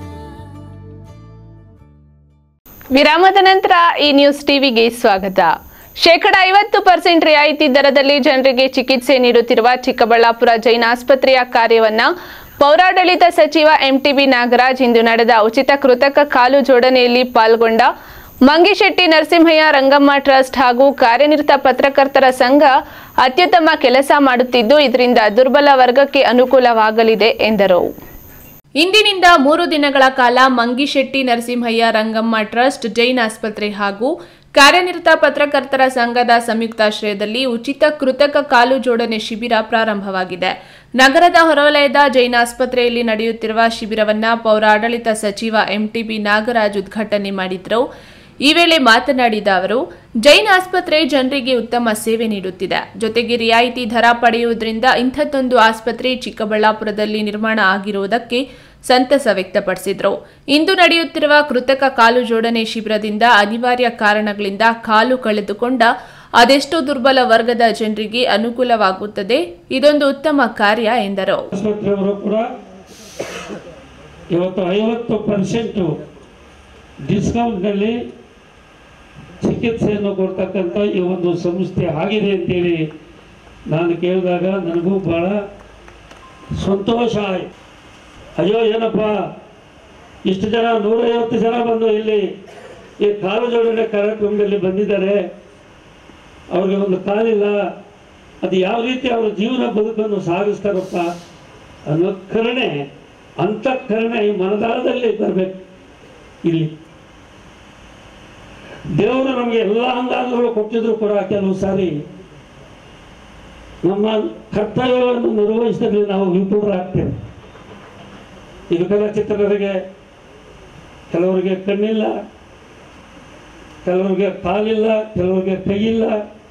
ವಿರಾಮದ ನಂತರ ಈ ನ್ಯೂಸ್ ಟಿವಿಗೆ ಸ್ವಾಗತ. ಶೇಕಡ ಐವತ್ತು ಪರ್ಸೆಂಟ್ ರಿಯಾಯಿತಿ ದರದಲ್ಲಿ ಜನರಿಗೆ ಚಿಕಿತ್ಸೆ ನೀಡುತ್ತಿರುವ ಚಿಕ್ಕಬಳ್ಳಾಪುರ ಜೈನ್ ಆಸ್ಪತ್ರೆಯ ಕಾರ್ಯವನ್ನ ಪೌರಾಡಳಿತ ಸಚಿವ ಎಂಟಿಬಿ ನಾಗರಾಜ್ ಇಂದು ನಡೆದ ಉಚಿತ ಕೃತಕ ಕಾಲು ಜೋಡಣೆಯಲ್ಲಿ ಪಾಲ್ಗೊಂಡ ಮಂಗಿಶೆಟ್ಟಿ ನರಸಿಂಹಯ್ಯ ರಂಗಮ್ಮ ಟ್ರಸ್ಟ್ ಹಾಗೂ ಕಾರ್ಯನಿರತ ಪತ್ರಕರ್ತರ ಸಂಘ ಅತ್ಯುತ್ತಮ ಕೆಲಸ ಮಾಡುತ್ತಿದ್ದು ಇದರಿಂದ ದುರ್ಬಲ ವರ್ಗಕ್ಕೆ ಅನುಕೂಲವಾಗಲಿದೆ ಎಂದರು. ಇಂದಿನಿಂದ ಮೂರು ದಿನಗಳ ಕಾಲ ಮಂಗಿಶೆಟ್ಟಿ ನರಸಿಂಹಯ್ಯ ರಂಗಮ್ಮ ಟ್ರಸ್ಟ್, ಜೈನ್ ಆಸ್ಪತ್ರೆ ಹಾಗೂ ಕಾರ್ಯನಿರತ ಪತ್ರಕರ್ತರ ಸಂಘದ ಸಂಯುಕ್ತಾಶ್ರಯದಲ್ಲಿ ಉಚಿತ ಕೃತಕ ಕಾಲು ಜೋಡಣೆ ಶಿಬಿರ ಪ್ರಾರಂಭವಾಗಿದೆ. ನಗರದ ಹೊರವಲಯದ ಜೈನ್ ಆಸ್ಪತ್ರೆಯಲ್ಲಿ ನಡೆಯುತ್ತಿರುವ ಶಿಬಿರವನ್ನು ಪೌರಾಡಳಿತ ಸಚಿವ ಎಂಟಿಬಿ ನಾಗರಾಜ್ ಉದ್ಘಾಟನೆ ಮಾಡಿದರು. ಈ ವೇಳೆ ಮಾತನಾಡಿದ ಅವರು, ಜೈನ್ ಆಸ್ಪತ್ರೆ ಜನರಿಗೆ ಉತ್ತಮ ಸೇವೆ ನೀಡುತ್ತಿದೆ. ಜೊತೆಗೆ ರಿಯಾಯಿತಿ ದರ ಪಡೆಯುವುದರಿಂದ ಇಂಥದ್ದೊಂದು ಆಸ್ಪತ್ರೆ ಚಿಕ್ಕಬಳ್ಳಾಪುರದಲ್ಲಿ ನಿರ್ಮಾಣ ಆಗಿರುವುದಕ್ಕೆ ಸಂತಸ ವ್ಯಕ್ತಪಡಿಸಿದರು. ಇಂದು ನಡೆಯುತ್ತಿರುವ ಕೃತಕ ಕಾಲು ಜೋಡಣೆ ಶಿಬಿರದಿಂದ ಅನಿವಾರ್ಯ ಕಾರಣಗಳಿಂದ ಕಾಲು ಕಳೆದುಕೊಂಡ ಅದೆಷ್ಟೋ ದುರ್ಬಲ ವರ್ಗದ ಜನರಿಗೆ ಅನುಕೂಲವಾಗುತ್ತದೆ. ಇದೊಂದು ಉತ್ತಮ ಕಾರ್ಯ ಎಂದರು. ಆಸ್ಪತ್ರೆಯವರು ಕೂಡ ಇವತ್ತು ಐವತ್ತು ಪರ್ಸೆಂಟ್ ಡಿಸ್ಕೌಂಟ್ನಲ್ಲಿ ಚಿಕಿತ್ಸೆಯನ್ನು ಕೊಡ್ತಕ್ಕಂಥ ಈ ಒಂದು ಸಂಸ್ಥೆ ಆಗಿದೆ ಅಂತೇಳಿ ನಾನು ಕೇಳಿದಾಗ ನನಗೂ ಭಾಳ ಸಂತೋಷ ಆಯಿತು. ಅಯ್ಯೋ ಏನಪ್ಪ, ಇಷ್ಟು ಜನ ನೂರೈವತ್ತು ಜನ ಬಂದು ಇಲ್ಲಿ ಈ ಕಾಲು ಜೋಡಣೆ ಕಾರ್ಯಕ್ರಮದಲ್ಲಿ ಬಂದಿದ್ದಾರೆ, ಅವ್ರಿಗೆ ಒಂದು ಕಾಲಿಲ್ಲ, ಅದು ಯಾವ ರೀತಿ ಅವರ ಜೀವನ ಬದುಕನ್ನು ಸಾಗಿಸ್ತಾರಪ್ಪ ಅನ್ನೋ ಕರುಣೆ, ಅಂಥ ಕರುಣೆ ಈ ಮನದಾಳದಲ್ಲಿ ಬರಬೇಕು. ಇಲ್ಲಿ ದೇವರು ನಮಗೆ ಎಲ್ಲ ಅಂಗಾಂಗಗಳು ಕೊಟ್ಟಿದ್ರು ಕೂಡ ಕೆಲವು ಸಾರಿ ನಮ್ಮ ಕರ್ತವ್ಯವನ್ನು ನಿರ್ವಹಿಸಿದಲ್ಲಿ ನಾವು ವಿಫಲರಾಗ್ತೇವೆ. ಈ ವಿಕಲಚಿತ್ರರಿಗೆ ಕೆಲವರಿಗೆ ಕಣ್ಣಿಲ್ಲ, ಕೆಲವರಿಗೆ ಕಾಲಿಲ್ಲ, ಕೆಲವರಿಗೆ ಕೈಯಿಲ್ಲ,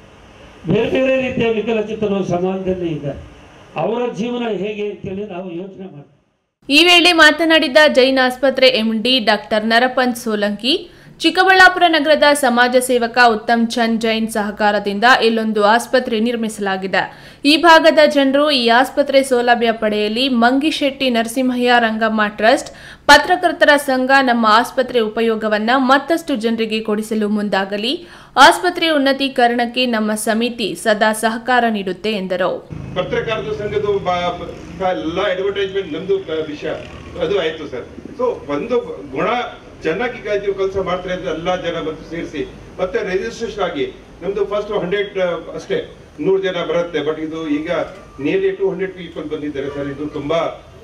ಬೇರೆ ಬೇರೆ ರೀತಿಯ ವಿಕಲಚಿತ್ರರು ಸಮಾಜದಲ್ಲಿ ಇದ್ದಾರೆ. ಅವರ ಜೀವನ ಹೇಗೆ ಅಂತೇಳಿ ನಾವು ಯೋಚನೆ ಮಾಡ್ತೀವಿ. ಈ ವೇಳೆ ಮಾತನಾಡಿದ ಜೈನ್ ಆಸ್ಪತ್ರೆ ಎಂಡಿ ಡಾಕ್ಟರ್ ನರಪಂತ್ ಸೋಲಂಕಿ, ಚಿಕ್ಕಬಳ್ಳಾಪುರ ನಗರದ ಸಮಾಜ ಸೇವಕ ಉತ್ತಮ್ ಚಂದ್ ಜೈನ್ ಸಹಕಾರದಿಂದ ಇಲ್ಲೊಂದು ಆಸ್ಪತ್ರೆ ನಿರ್ಮಿಸಲಾಗಿದೆ. ಈ ಭಾಗದ ಜನರು ಈ ಆಸ್ಪತ್ರೆ ಸೌಲಭ್ಯ ಪಡೆಯಲಿ. ಮಂಗಿಶೆಟ್ಟಿ ನರಸಿಂಹಯ್ಯ ರಂಗಮ್ಮ ಟ್ರಸ್ಟ್, ಪತ್ರಕರ್ತರ ಸಂಘ ನಮ್ಮ ಆಸ್ಪತ್ರೆ ಉಪಯೋಗವನ್ನ ಮತ್ತಷ್ಟು ಜನರಿಗೆ ಕೊಡಿಸಲು ಮುಂದಾಗಲಿ. ಆಸ್ಪತ್ರೆ ಉನ್ನತೀಕರಣಕ್ಕೆ ನಮ್ಮ ಸಮಿತಿ ಸದಾ ಸಹಕಾರ ನೀಡುತ್ತೆ ಎಂದರು. ಪತ್ರಕರ್ತರ ಸಂಘದ ಎಲ್ಲ ಅಡ್ವರ್ಟೈಸ್ಮೆಂಟ್ ನಮ್ದು ವಿಷಯ ಅದು ಆಯ್ತು ಸರ್. ಸೊ ಒಂದು ಗುಣ ಚೆನ್ನಾಗಿ ಕಾಯ್ತೀವಿ ಕೆಲಸ ಮಾಡ್ತಾರೆ ಅಂತ ಎಲ್ಲ ಜನ ಬಂದು ಸೇರಿಸಿ ಮತ್ತೆ ರಿಜಿಸ್ಟ್ರೇಷನ್ ಆಗಿ ನಮ್ದು ಫಸ್ಟ್ ಹಂಡ್ರೆಡ್ ಅಷ್ಟೇ ನೂರು ಜನ ಬರುತ್ತೆ. ಬಟ್ ಇದು ಈಗ ನಿಯರ್ಲಿ ಟೂ ಹಂಡ್ರೆಡ್ ಪೀಪಲ್ ಬಂದಿದ್ದಾರೆ ಸರ್. ಇದು ತುಂಬಾ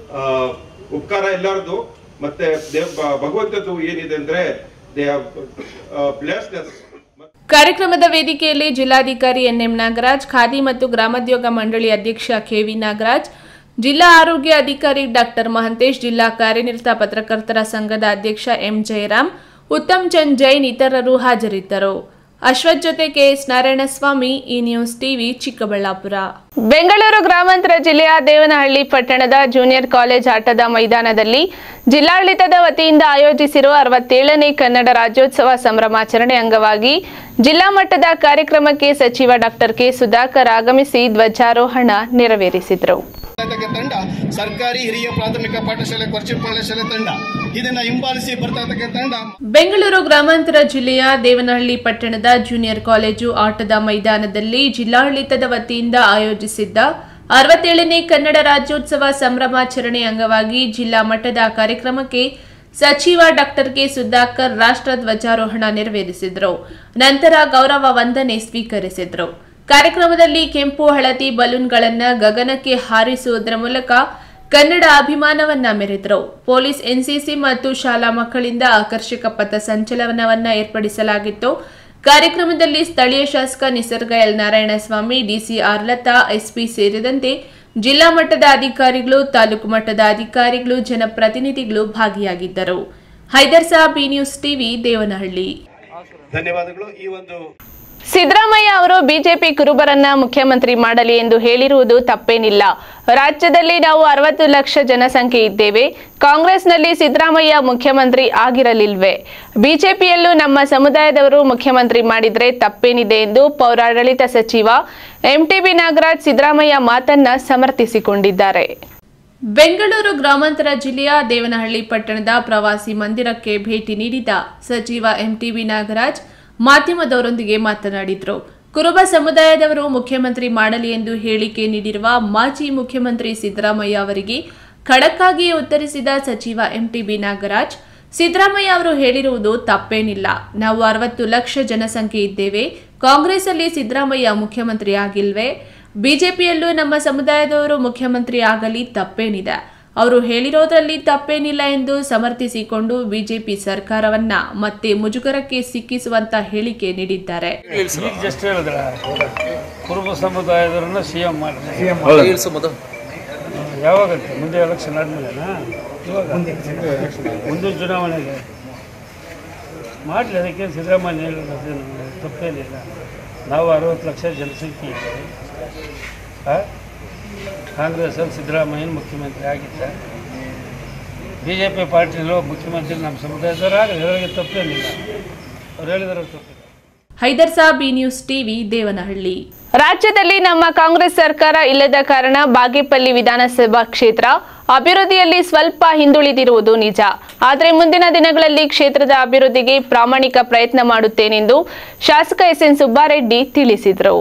ಉಪಕಾರ ಎಲ್ಲರದು. ಮತ್ತೆ ಭಗವಂತದ್ದು ಏನಿದೆ ಅಂದ್ರೆ ದೇ ಹ್ಯಾವ್ ಬ್ಲೆಸ್ಡ್ ಅಸ್. ಕಾರ್ಯಕ್ರಮದ ವೇದಿಕೆಯಲ್ಲಿ ಜಿಲ್ಲಾಧಿಕಾರಿ ಎನ್ಎಂ ನಾಗರಾಜ್, ಖಾದಿ ಮತ್ತು ಗ್ರಾಮೋದ್ಯೋಗ ಮಂಡಳಿ ಅಧ್ಯಕ್ಷ ಕೆವಿ ನಾಗರಾಜ್, ಜಿಲ್ಲಾ ಆರೋಗ್ಯ ಅಧಿಕಾರಿ ಡಾಕ್ಟರ್ ಮಹಂತೇಶ್, ಜಿಲ್ಲಾ ಕಾರ್ಯನಿರತ ಪತ್ರಕರ್ತರ ಸಂಘದ ಅಧ್ಯಕ್ಷ ಎಂ ಜಯರಾಮ್, ಉತ್ತಮ್ ಚಂದ್ ಜೈನ್ ಇತರರು ಹಾಜರಿದ್ದರು. ಅಶ್ವಥ್ ಜೊತೆ KS Narayanaswamy, E news TV, Chikkaballapur. Bengaluru ಗ್ರಾಮಾಂತರ ಜಿಲ್ಲೆಯ ದೇವನಹಳ್ಳಿ ಪಟ್ಟಣದ ಜೂನಿಯರ್ ಕಾಲೇಜ್ ಆಟದ ಮೈದಾನದಲ್ಲಿ ಜಿಲ್ಲಾಡಳಿತದ ವತಿಯಿಂದ ಆಯೋಜಿಸಿರುವ ಅರವತ್ತೇಳನೇ ಕನ್ನಡ ರಾಜ್ಯೋತ್ಸವ ಸಂಭ್ರಮಾಚರಣೆ ಅಂಗವಾಗಿ ಜಿಲ್ಲಾ ಮಟ್ಟದ ಕಾರ್ಯಕ್ರಮಕ್ಕೆ ಸಚಿವ ಡಾಕ್ಟರ್ ಕೆ ಸುಧಾಕರ್ ಆಗಮಿಸಿ ಧ್ವಜಾರೋಹಣ ನೆರವೇರಿಸಿದರು. ತಂಡ ಸರ್ಕಾರಿ ಹಿರಿಯ ಪ್ರಾಥಮಿಕ ಪಾಠಶಾಲೆ ಕೊರ್ಚಿಪಾಳ್ಯ ಶಾಲೆ ತಂಡ ಇದನ್ನ ಹಿಂಬಾಲಿಸಿ ಬರ್ತಾ ತಂಡ. ಬೆಂಗಳೂರು ಗ್ರಾಮಾಂತರ ಜಿಲ್ಲೆಯ ದೇವನಹಳ್ಳಿ ಪಟ್ಟಣದ ಜೂನಿಯರ್ ಕಾಲೇಜು ಆಟದ ಮೈದಾನದಲ್ಲಿ ಜಿಲ್ಲಾಡಳಿತದ ವತಿಯಿಂದ ಆಯೋಜಿಸಿದ್ದ ಅರವತ್ತೇಳನೇ ಕನ್ನಡ ರಾಜ್ಯೋತ್ಸವ ಸಂಭ್ರಮಾಚರಣೆ ಅಂಗವಾಗಿ ಜಿಲ್ಲಾ ಮಟ್ಟದ ಕಾರ್ಯಕ್ರಮಕ್ಕೆ ಸಚಿವ ಡಾಕ್ಟರ್ ಕೆ ಸುಧಾಕರ್ ರಾಷ್ಟ್ರ ಧ್ವಜಾರೋಹಣ ನೆರವೇರಿಸಿದರು. ನಂತರ ಗೌರವ ವಂದನೆ ಸ್ವೀಕರಿಸಿದರು. ಕಾರ್ಯಕ್ರಮದಲ್ಲಿ ಕೆಂಪು ಹಳದಿ ಬಲೂನ್ಗಳನ್ನು ಗಗನಕ್ಕೆ ಹಾರಿಸುವುದರ ಮೂಲಕ ಕನ್ನಡ ಅಭಿಮಾನವನ್ನ ಮೆರೆದರು. ಪೊಲೀಸ್, ಎನ್ಸಿಸಿ ಮತ್ತು ಶಾಲಾ ಮಕ್ಕಳಿಂದ ಆಕರ್ಷಕ ಪಥ ಸಂಚಲನವನ್ನ ಏರ್ಪಡಿಸಲಾಗಿತ್ತು. ಕಾರ್ಯಕ್ರಮದಲ್ಲಿ ಸ್ಥಳೀಯ ಶಾಸಕ Nisarga L Narayanaswamy, DC R Latha, SP ಸೇರಿದಂತೆ ಜಿಲ್ಲಾ ಮಟ್ಟದ ಅಧಿಕಾರಿಗಳು, ತಾಲೂಕು ಮಟ್ಟದ ಅಧಿಕಾರಿಗಳು, ಜನಪ್ರತಿನಿಧಿಗಳು ಭಾಗಿಯಾಗಿದ್ದರು. ಹೈದರ್ ಸಾಬ್, ಈ ನ್ಯೂಸ್ ಟಿವಿ, ದೇವನಹಳ್ಳಿ. ಧನ್ಯವಾದಗಳು. ಈ ಒಂದು ಸಿದ್ದರಾಮಯ್ಯ ಅವರು ಬಿಜೆಪಿ ಕುರುಬರನ್ನ ಮುಖ್ಯಮಂತ್ರಿ ಮಾಡಲಿ ಎಂದು ಹೇಳಿರುವುದು ತಪ್ಪೇನಿಲ್ಲ. ರಾಜ್ಯದಲ್ಲಿ ನಾವು ಅರವತ್ತು ಲಕ್ಷ ಜನಸಂಖ್ಯೆ ಇದ್ದೇವೆ. ಕಾಂಗ್ರೆಸ್ನಲ್ಲಿ ಸಿದ್ದರಾಮಯ್ಯ ಮುಖ್ಯಮಂತ್ರಿ ಆಗಿರಲಿಲ್ವೇ? ಬಿಜೆಪಿಯಲ್ಲೂ ನಮ್ಮ ಸಮುದಾಯದವರು ಮುಖ್ಯಮಂತ್ರಿ ಮಾಡಿದ್ರೆ ತಪ್ಪೇನಿದೆ ಎಂದು ಪೌರಾಡಳಿತ ಸಚಿವ ಎಂಟಿಬಿ ನಾಗರಾಜ್ ಸಿದ್ದರಾಮಯ್ಯ ಮಾತನ್ನ ಸಮರ್ಥಿಸಿಕೊಂಡಿದ್ದಾರೆ. ಬೆಂಗಳೂರು ಗ್ರಾಮಾಂತರ ಜಿಲ್ಲೆಯ ದೇವನಹಳ್ಳಿ ಪಟ್ಟಣದ ಪ್ರವಾಸಿ ಮಂದಿರಕ್ಕೆ ಭೇಟಿ ನೀಡಿದ ಸಚಿವ ಎಂಟಿಬಿ ನಾಗರಾಜ್ ಮಾಧ್ಯಮದವರೊಂದಿಗೆ ಮಾತನಾಡಿದರು. ಕುರುಬ ಸಮುದಾಯದವರು ಮುಖ್ಯಮಂತ್ರಿ ಮಾಡಲಿ ಎಂದು ಹೇಳಿಕೆ ನೀಡಿರುವ ಮಾಜಿ ಮುಖ್ಯಮಂತ್ರಿ ಸಿದ್ದರಾಮಯ್ಯ ಅವರಿಗೆ ಖಡಕ್ ಆಗಿ ಉತ್ತರಿಸಿದ ಸಚಿವ ಎಂಟಿಬಿ ನಾಗರಾಜ್, ಸಿದ್ದರಾಮಯ್ಯ ಅವರು ಹೇಳಿರುವುದು ತಪ್ಪೇನಿಲ್ಲ. ನಾವು ಅರವತ್ತು ಲಕ್ಷ ಜನಸಂಖ್ಯೆ ಇದ್ದೇವೆ. ಕಾಂಗ್ರೆಸ್ ಅಲ್ಲಿ ಸಿದ್ದರಾಮಯ್ಯ ಮುಖ್ಯಮಂತ್ರಿ ಆಗಿಲ್ವೇ? ಬಿಜೆಪಿಯಲ್ಲೂ ನಮ್ಮ ಸಮುದಾಯದವರು ಮುಖ್ಯಮಂತ್ರಿ ಆಗಲಿ ತಪ್ಪೇನಿದೆ? ಅವರು ಹೇಳಿರೋದ್ರಲ್ಲಿ ತಪ್ಪೇನಿಲ್ಲ ಎಂದು ಸಮರ್ಥಿಸಿಕೊಂಡು ಬಿಜೆಪಿ ಸರ್ಕಾರವನ್ನ ಮತ್ತೆ ಮುಜುಗರಕ್ಕೆ ಸಿಕ್ಕಿಸುವಂತ ಹೇಳಿಕೆ ನೀಡಿದ್ದಾರೆ. ಕುರುಬ ಸಮುದಾಯದವರನ್ನ ಸಿಎಂ ಮಾಡಿ ಯಾವಾಗ ಮುಂದೆ ಎಲೆಕ್ಷನ್ ಆದ್ಮೇಲೆನಾ? ಇವಾಗ ಮುಂದಿನ ಚುನಾವಣೆಗೆ ಮಾಡಲಿ. ಅದಕ್ಕೆ ಸಿದ್ದರಾಮಯ್ಯ ಹೇಳಿರೋದು ತಪ್ಪೇನಿಲ್ಲ. ನಾವು ಅರವತ್ತು ಲಕ್ಷ ಜನಸಂಖ್ಯೆ ಇದ್ದೇವೆ. ಕಾಂಗ್ರೆಸ್ಸಲ್ಲಿ ಸಿದ್ದರಾಮಯ್ಯನ ಮುಖ್ಯಮಂತ್ರಿ ಆಗಿದ್ದ. ಬಿ ಜೆ ಪಿ ಪಾರ್ಟಿನಲ್ಲೂ ಮುಖ್ಯಮಂತ್ರಿ ನಮ್ಮ ಸಮುದಾಯದವರಾಗಲಿ, ಅವರಿಗೆ ತಪ್ಪೇನಿಲ್ಲ. ಅವ್ರು ಹೇಳಿದ್ರೆ ತಪ್ಪಿಲ್ಲ. ಹೈದರ್ ಸಾಬ್, ಈ ನ್ಯೂಸ್ ಟಿವಿ, ದೇವನಹಳ್ಳಿ. ರಾಜ್ಯದಲ್ಲಿ ನಮ್ಮ ಕಾಂಗ್ರೆಸ್ ಸರ್ಕಾರ ಇಲ್ಲದ ಕಾರಣ ಬಾಗೇಪಲ್ಲಿ ವಿಧಾನಸಭಾ ಕ್ಷೇತ್ರ ಅಭಿವೃದ್ಧಿಯಲ್ಲಿ ಸ್ವಲ್ಪ ಹಿಂದುಳಿದಿರುವುದು ನಿಜ. ಆದರೆ ಮುಂದಿನ ದಿನಗಳಲ್ಲಿ ಕ್ಷೇತ್ರದ ಅಭಿವೃದ್ಧಿಗೆ ಪ್ರಾಮಾಣಿಕ ಪ್ರಯತ್ನ ಮಾಡುತ್ತೇನೆಂದು ಶಾಸಕ ಎಸ್ ಎನ್ ಸುಬ್ಬಾರೆಡ್ಡಿ ತಿಳಿಸಿದರು.